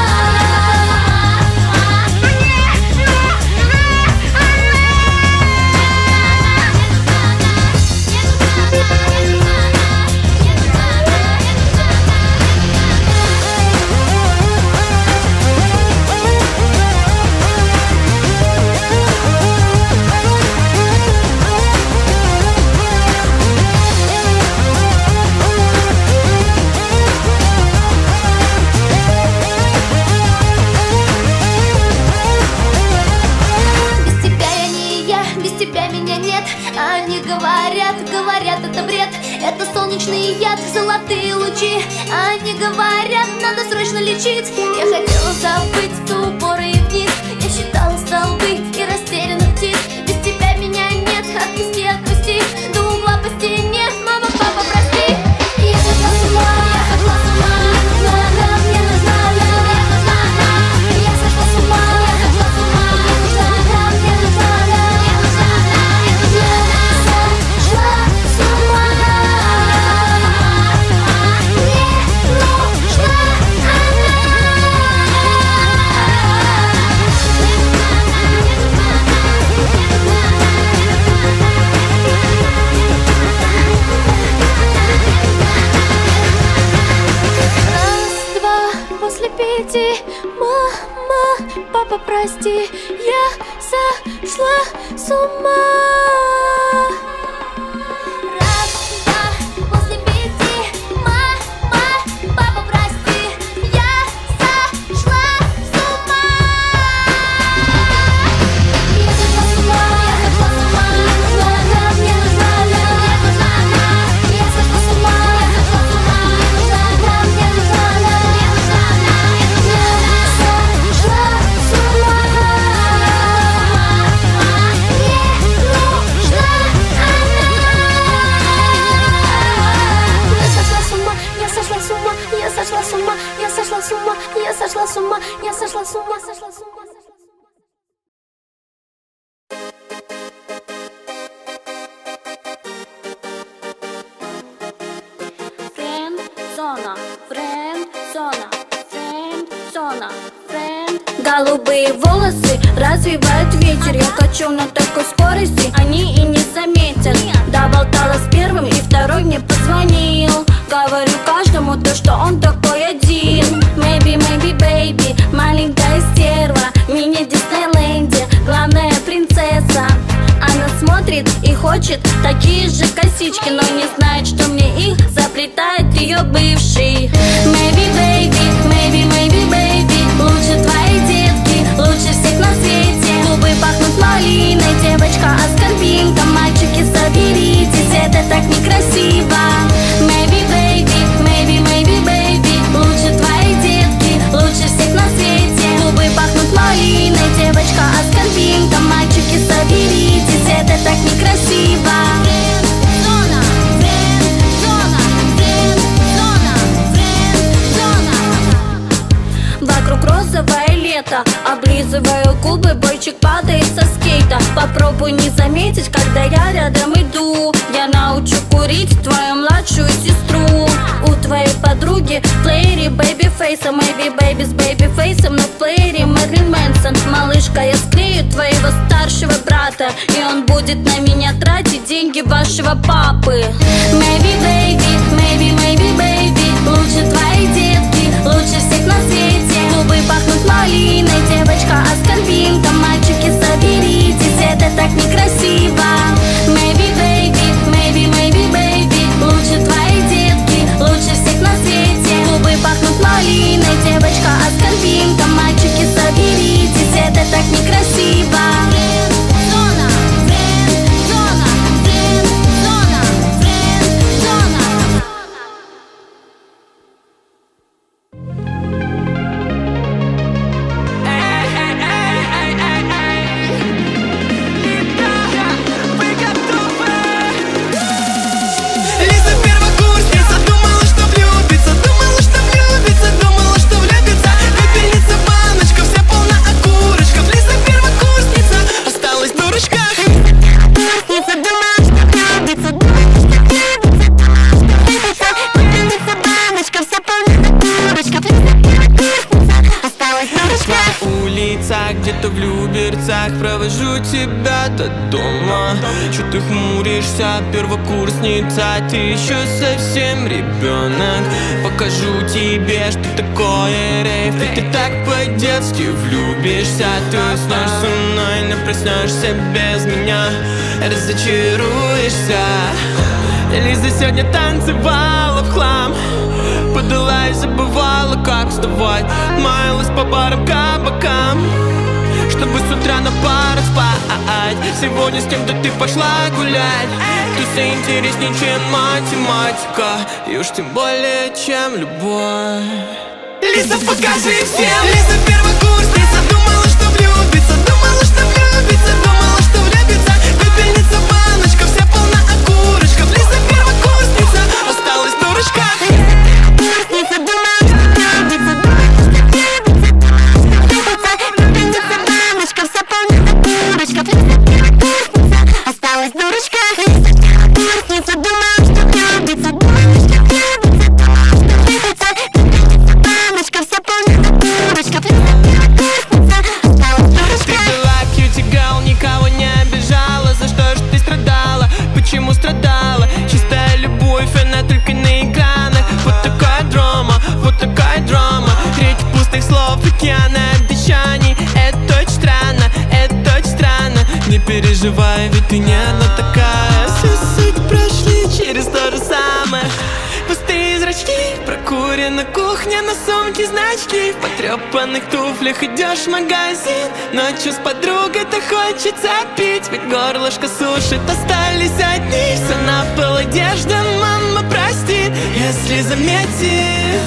Они говорят, говорят, это бред. Это солнечный яд, золотые лучи. Они говорят, надо срочно лечить. Я хотела забыть в упор и вниз. Я считала столбы и растерянных птиц. Без тебя меня нет, отпусти, отпусти. До угла по стене, мама, папа, прости. Я сошла с ума, я сошла с ума. Мне нужна она, мне нужна она, мне нужна она. Я сошла с ума, я сошла с ума. Мне нужна она, мне нужна она, мне нужна она. Мама, папа, прости, я сошла с ума. Раз, два, после пяти. Мама, папа, прости, я сошла с ума. Я сошла с ума, я сошла с ума. Мне нужна она, мне нужна она, мне нужна она. Я сошла с ума, я сошла с ума. Мне нужна она, мне нужна она, мне нужна она. Я сошла с ума, я сошла с ума, я сошла с ума, я сошла с ума, я сошла с ума, сошла с ума. Френд-зона, френд-зона, френд-зона, френд. Голубые волосы развивают ветер. Я хочу на такой скорости, они и не заметят. Доболтала с первым, и второй мне позвонил. Говорю каждому то, что он такой один. Maybe, maybe, baby, маленькая стерва. Мини Диснейленде, главная принцесса. Она смотрит и хочет такие же косички, но не знает, что мне их заплетает ее бывший. Maybe, baby, maybe, maybe, baby, лучше твои детки, лучше всех на свете. Губы пахнут малиной, девочка аскорбинком. Мальчики, соберитесь, это так некрасиво. Maybe, baby, maybe, maybe, baby, лучше твои детки, лучше всех на свете. Губы пахнут малиной, девочка аскорбинком. Мальчики, соберитесь, это так некрасиво. Френд-зона, френд-зона, френд-зона, френд-зона. Вокруг розовое лето. Облизываю губы, бойчик падает со скейта. Попробуй не заметить, когда я рядом иду. Я научу курить твою младшую сестру. У твоей подруги в плеере бэйби фейса, maybe baby с бэйби фейсом, но в плеере Мэрилин Мэнсон. Малышка, я склею твоего старшего брата, и он будет на меня тратить деньги вашего папы. Maybe baby, maybe, maybe baby, лучше твои детки, лучше всех на свете. Губы пахнут малиной, девочка аскорбинка. Мальчики, соберитесь, это так некрасиво. Maybe baby, maybe, maybe baby, лучше твои детки, лучше всех на свете. Губы пахнут малиной, девочка аскорбинка. Мальчики, соберитесь, это так некрасиво. Френд-зона, френд-зона, френд-зона, френд-зона. Лиза первокурсница, думала, что влюбится, думала, что влюбится, думала, что влюбится. Пепельница, баночка, вся полна окурочков. Лиза первокурсница, осталась дурочка. Пепельница, думала, что влюбится, думала, что влюбится. Пепельница, баночка, вся полна окурочков. Лиза первокурсница, осталась дурочка. По улицах, где-то в Люберцах провожу тебя до дома. Чё ты хмуришься, первокурсница? Ты еще совсем ребенок. Покажу тебе, что такое рейв. И ты так по-детски влюбишься. Ты уснешь со мной, но проснешься без меня. Разочаруешься. Лиза сегодня танцевала в хлам, подалась, забывала, как вставать. Маялась по барам, кабакам, чтобы с утра на парах спать. Сегодня с кем-то ты пошла гулять. Ты все интереснее, чем математика, и уж тем более, чем любовь. Лиза, покажи всем. Лиза первокурсница, думала, что влюбится, думала, что влюбится, думала, что влюбится. Пепельница, баночка, вся полна окурочков. Лиза первокурсница, осталась дурочка. Пепельница, думала, что влюбится, думала, что влюбится, влюбится. Пепельница, баночка, вся полна окурочков. Лиза первокурсница, осталась дурочка. Пепельница, думала, что влюбится, думала, что влюбится, влюбится. Баночка, вся полна окурочков. Лиза первокурсница, осталась дурочка. Ты была кьюти гал, никого не обижала. За что ж ты страдала? Почему страдала? Чистая любовь, она только на экранах. Вот такая драма, вот такая драма. Треть пустых слов, океаны обещаний. Это очень странно, это очень странно. Не переживай, ведь ты не одна такая. Соседи прошли через то же самое. Пустые зрачки, прокурена кухня, на сумке значки. В потрепанных туфлях идешь в магазин. Ночью с подругой-то хочется пить, ведь горлышко сушит, остались одни. Все на пол одежда, мама, прости, если заметит.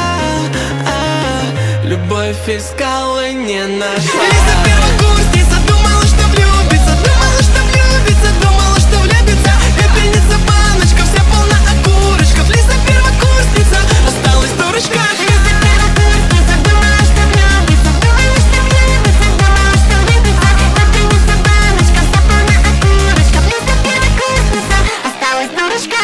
А-а-а, любовь искала, не нашла. Лиза первокурсница, думала, что влюбится, думала, что влюбится, думала, что влюбится. Пепельница, баночка, вся полна окурочков. Лиза первокурсница, осталась дурочка. Лиза первокурсница, думала, что влюбится, думала, что влюбится, думала, что влюбится. Пепельница, баночка, вся полна окурочков. Лиза первокурсница, осталась дурочка.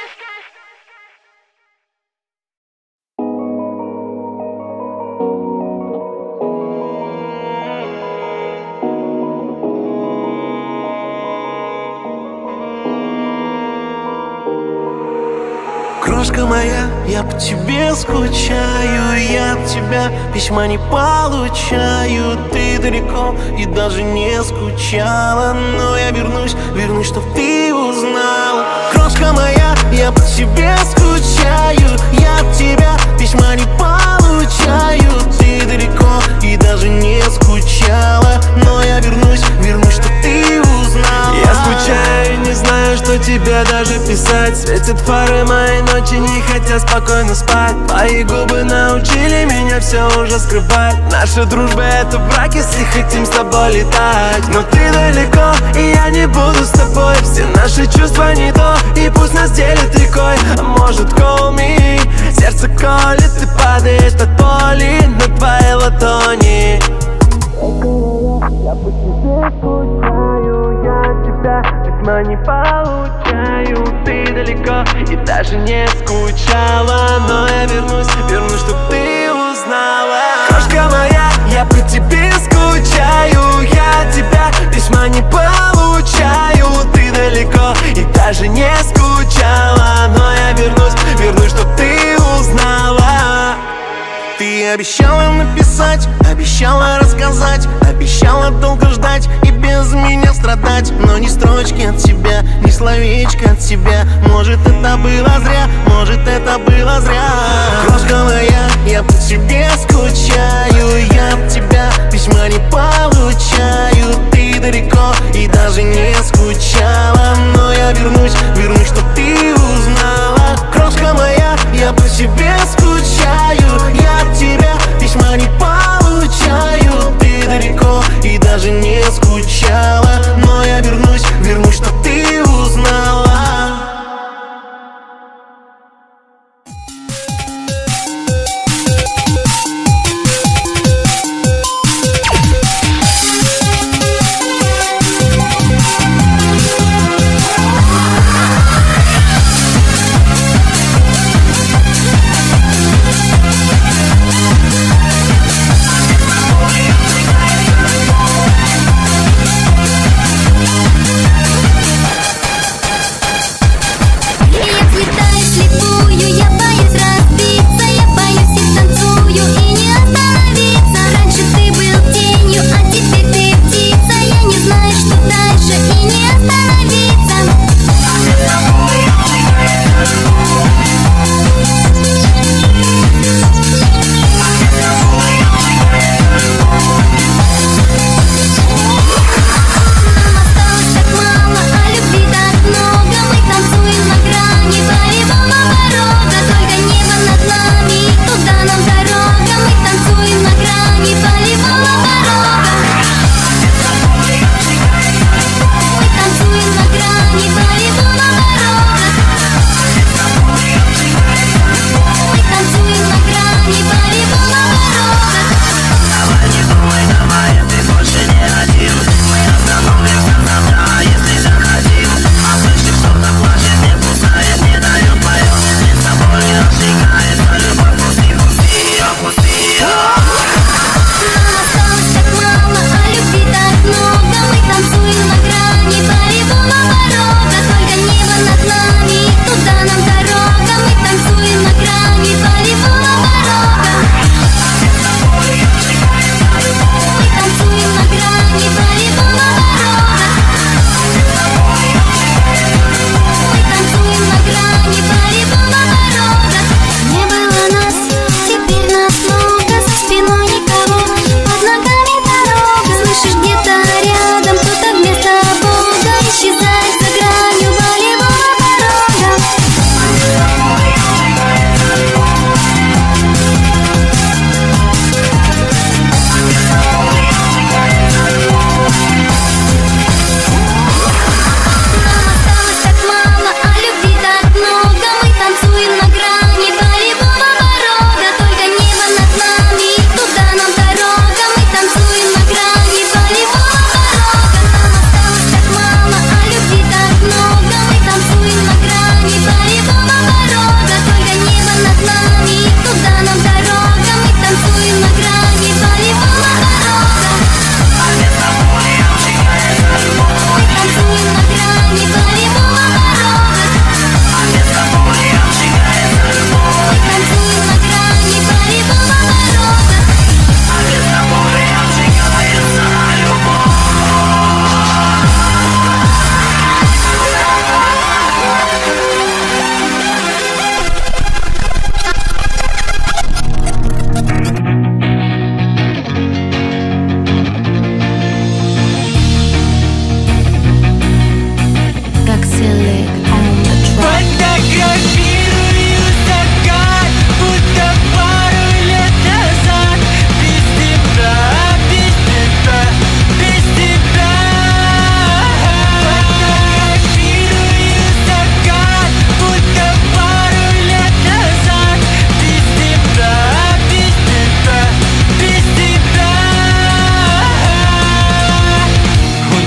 Крошка моя, я по тебе скучаю, я от тебя письма не получаю. Ты далеко и даже не скучала, но я вернусь, вернусь, чтоб ты узнала. Крошка моя, я по тебе скучаю, я от тебя письма не получаю. Ты далеко и даже не скучала, но я вернусь, вернусь, чтоб ты узнала. Я скучаю, не знаю, что тебе даже писать. Светят фары моей ночи, не хотят спокойно спать. Твои губы научили меня все уже скрывать. Наша дружба — это брак, если хотим с тобой летать. Но ты далеко, и я не буду с тобой. Все наши чувства не то, и пусть нас делят рекой. А может, call me, Сердце колет, ты падаешь от боли на твоей ладони. Я по тебе скучаю, я тебя письма не получаю. Ты далеко и даже не скучала, но я вернусь, вернусь, чтоб ты узнала. Крошка моя, я по тебе скучаю, я тебя письма не получаю. Ты далеко и даже не скучала, но я вернусь, вернусь, чтоб ты узнала. Ты обещала написать, обещала рассказать, обещала долго ждать и без меня страдать. Но ни строчки от тебя, ни словечко от тебя. Может, это было зря, может, это было зря. Крошка моя, я по тебе скучаю, я от тебя письма не получаю. Ты далеко и даже не скучала, но я вернусь, вернусь, чтоб ты узнала. Крошка моя, я по тебе скучаю, я от тебя письма не получаю. Ты далеко и даже не скучала, но я вернусь, вернусь, чтоб ты узнала.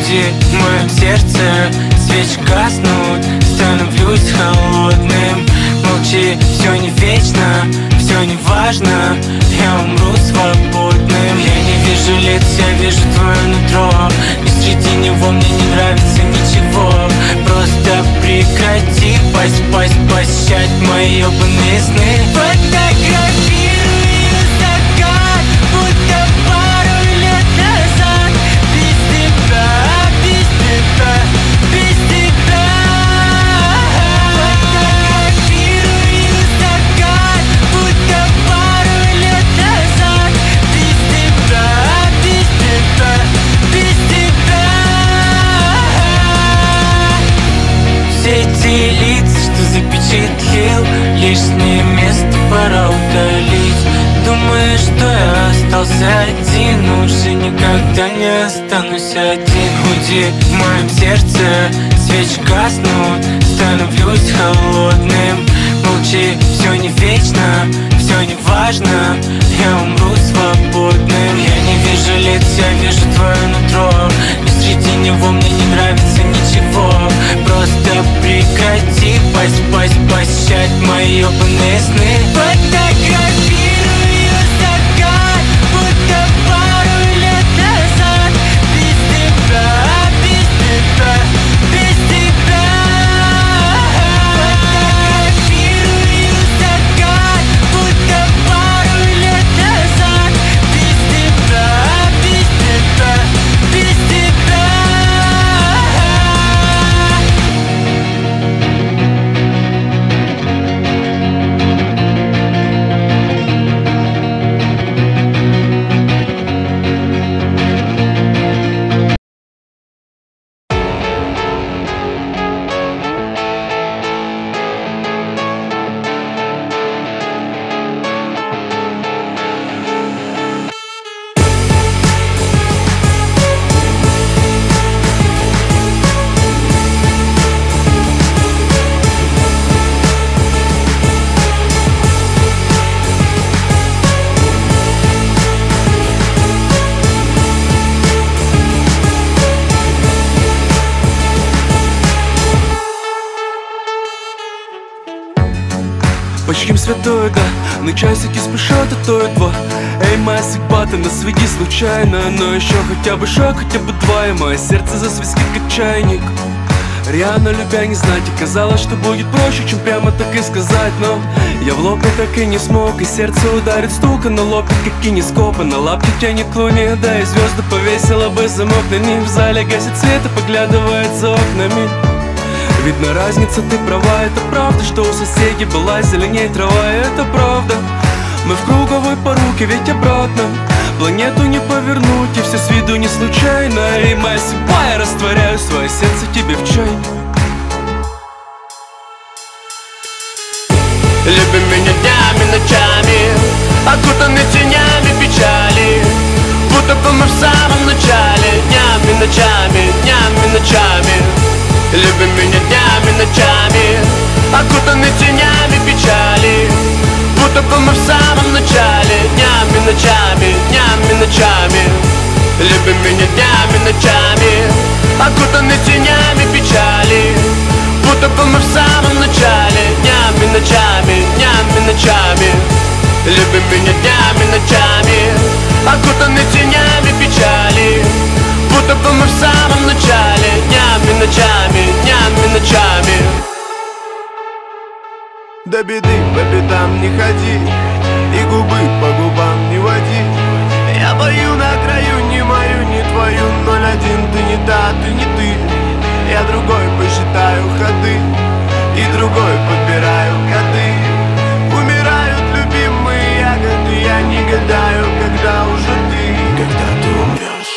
Люди в моем сердце, свечи гаснут, становлюсь холодным. Молчи, все не вечно, все не важно, я умру свободным. Я не вижу лиц, я вижу твое нутро, и среди него мне не нравится ничего. Просто прекрати пасть, пасть, посещать мои ебаные сны. Фотографирую закат, будто пару лет назад. Без тебя, без тебя, без тебя. Фотографирую закат, будто пару лет назад. Без тебя, без тебя, без тебя. Все эти лица, что запечатлел, лишнее место пора удалить. Думаешь, что я остался один, уже никогда не останусь один. Люди в моем сердце, свечи гаснут, становлюсь холодным. Молчи, все не вечно, все не важно, я умру свободным. Я не вижу лиц, я вижу твое нутро, и среди него мне не нравится ничего. Просто прекрати пасть, пасть, посещать мои ебаные сны. Фотографирую закат, будто пару лет назад. Без тебя, без тебя, без тебя. Фотографирую закат, будто пару лет назад. Без тебя, без тебя, без тебя. Почти святой, да, на часики спешат, а то и два. Эй, моя судьба, ты нас веди случайно, но еще хотя бы шаг, хотя бы два, и мое сердце засвистит, как чайник. Реально любя не знать, и казалось, что будет проще, чем прямо так и сказать. Но я в лоб и так и не смог, и сердце ударит стука на лоб, как кинескопы. На лапке тянет к луне, да и звезды повесила бы замок на них. В зале гасит свет и поглядывает за окнами. Видно разница, ты права, это правда, что у соседей была зеленей трава, и это правда. Мы в круговой поруке, ведь обратно планету не повернуть, и все с виду не случайно. И моя судьба, я растворяю свое сердце тебе в чай. Любим меня днями, ночами, окутаны тенями печали, будто бы мы в самом начале. Днями, ночами, днями, ночами. Любим меня днями, ночами, окутаны тенями печали, будто бы мы в самом начале. Днями, ночами, днями, ночами. Любим меня днями, ночами, окутаны тенями печали, будто бы мы в самом начале. Днями, ночами, днями, ночами. Любим меня днями, ночами, окутаны тенями печали, будто бы мы в самом начале. Днями, ночами, днями, ночами. До беды по пятам не ходи, и губы по губам не води. Я бою на краю, не мою, не твою. Ноль один, ты не та, ты не ты. Я другой посчитаю ходы, и другой подбираю коды. Умирают любимые ягоды, я не гадаю, когда уже ты, когда ты умрешь.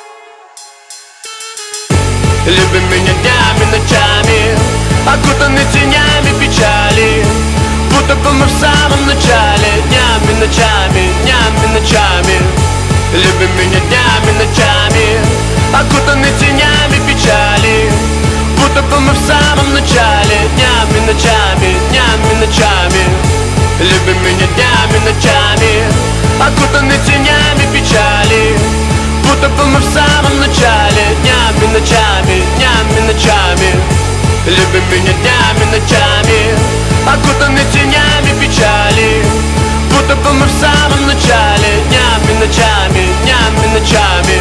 Любим меня днями, ночами, окутаны тенями печали, будто бы мы в самом начале. Днями, ночами, днями, ночами. Любим меня днями, ночами, окутаны тенями печали, будто бы мы в самом начале. Днями, ночами, днями, ночами. Любим меня днями, ночами, окутаны тенями печали, будто бы мы в самом начале. Днями, ночами. ночами. Любим меня днями, ночами, окутаны тенями печали, будто бы мы в самом начале. Днями, ночами, днями, ночами.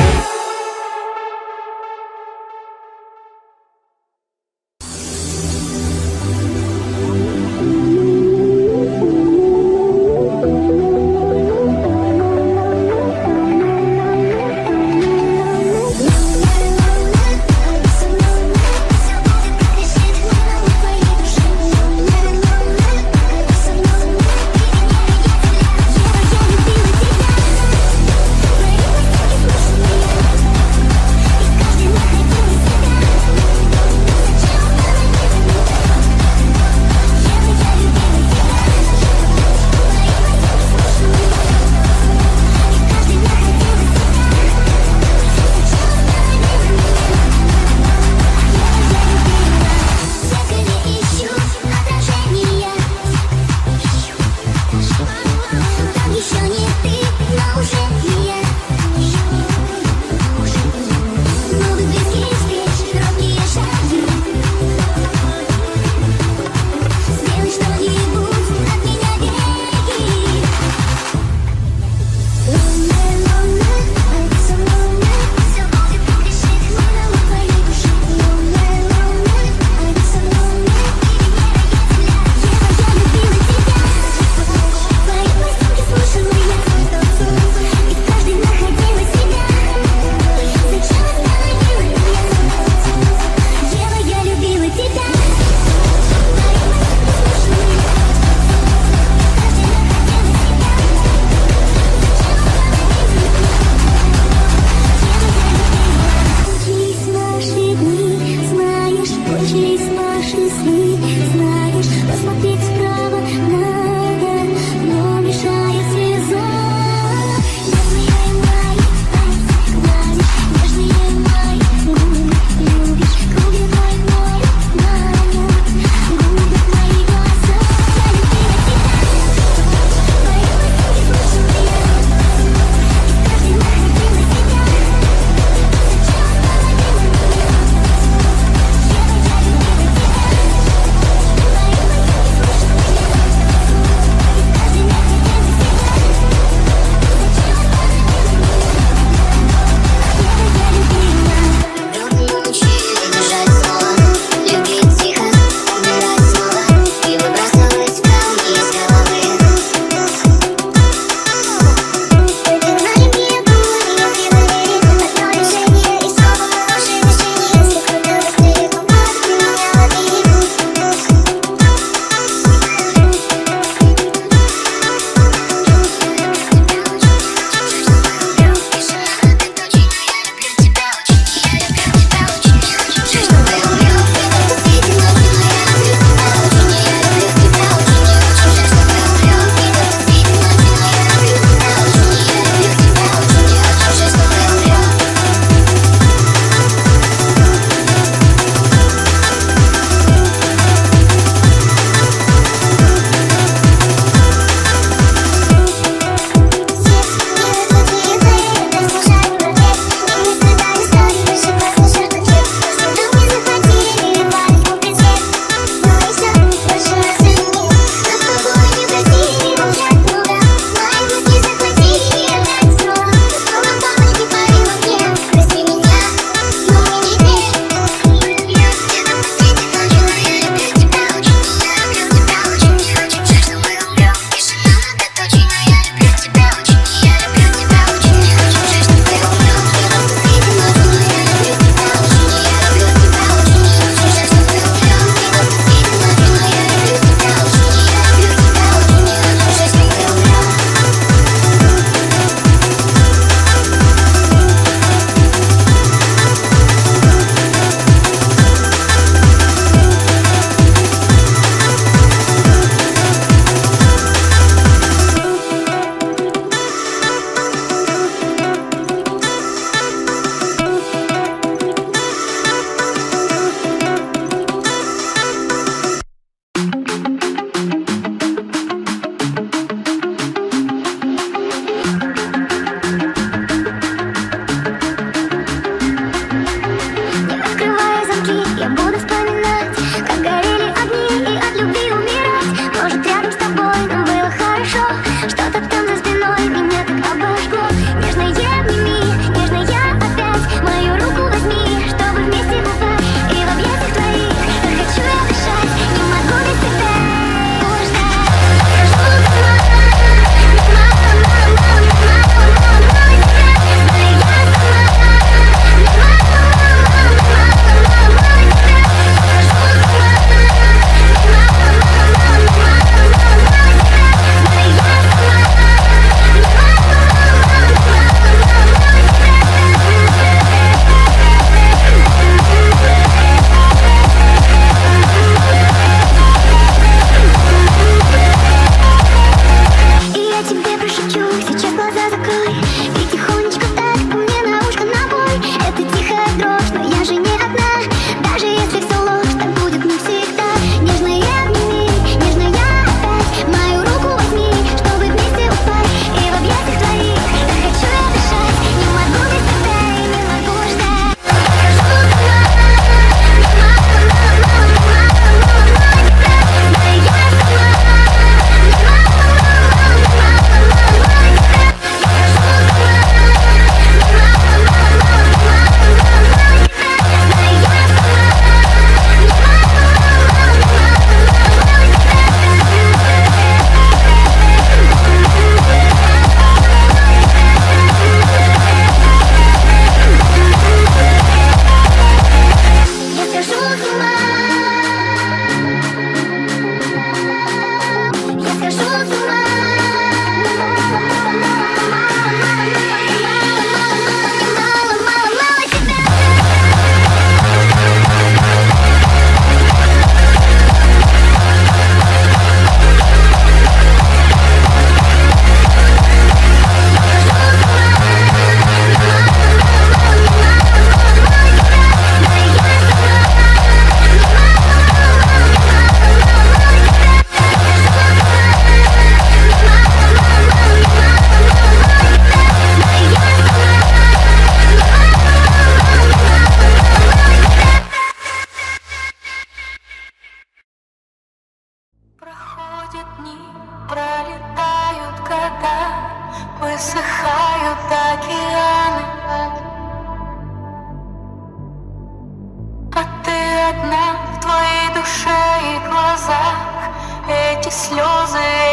слезы.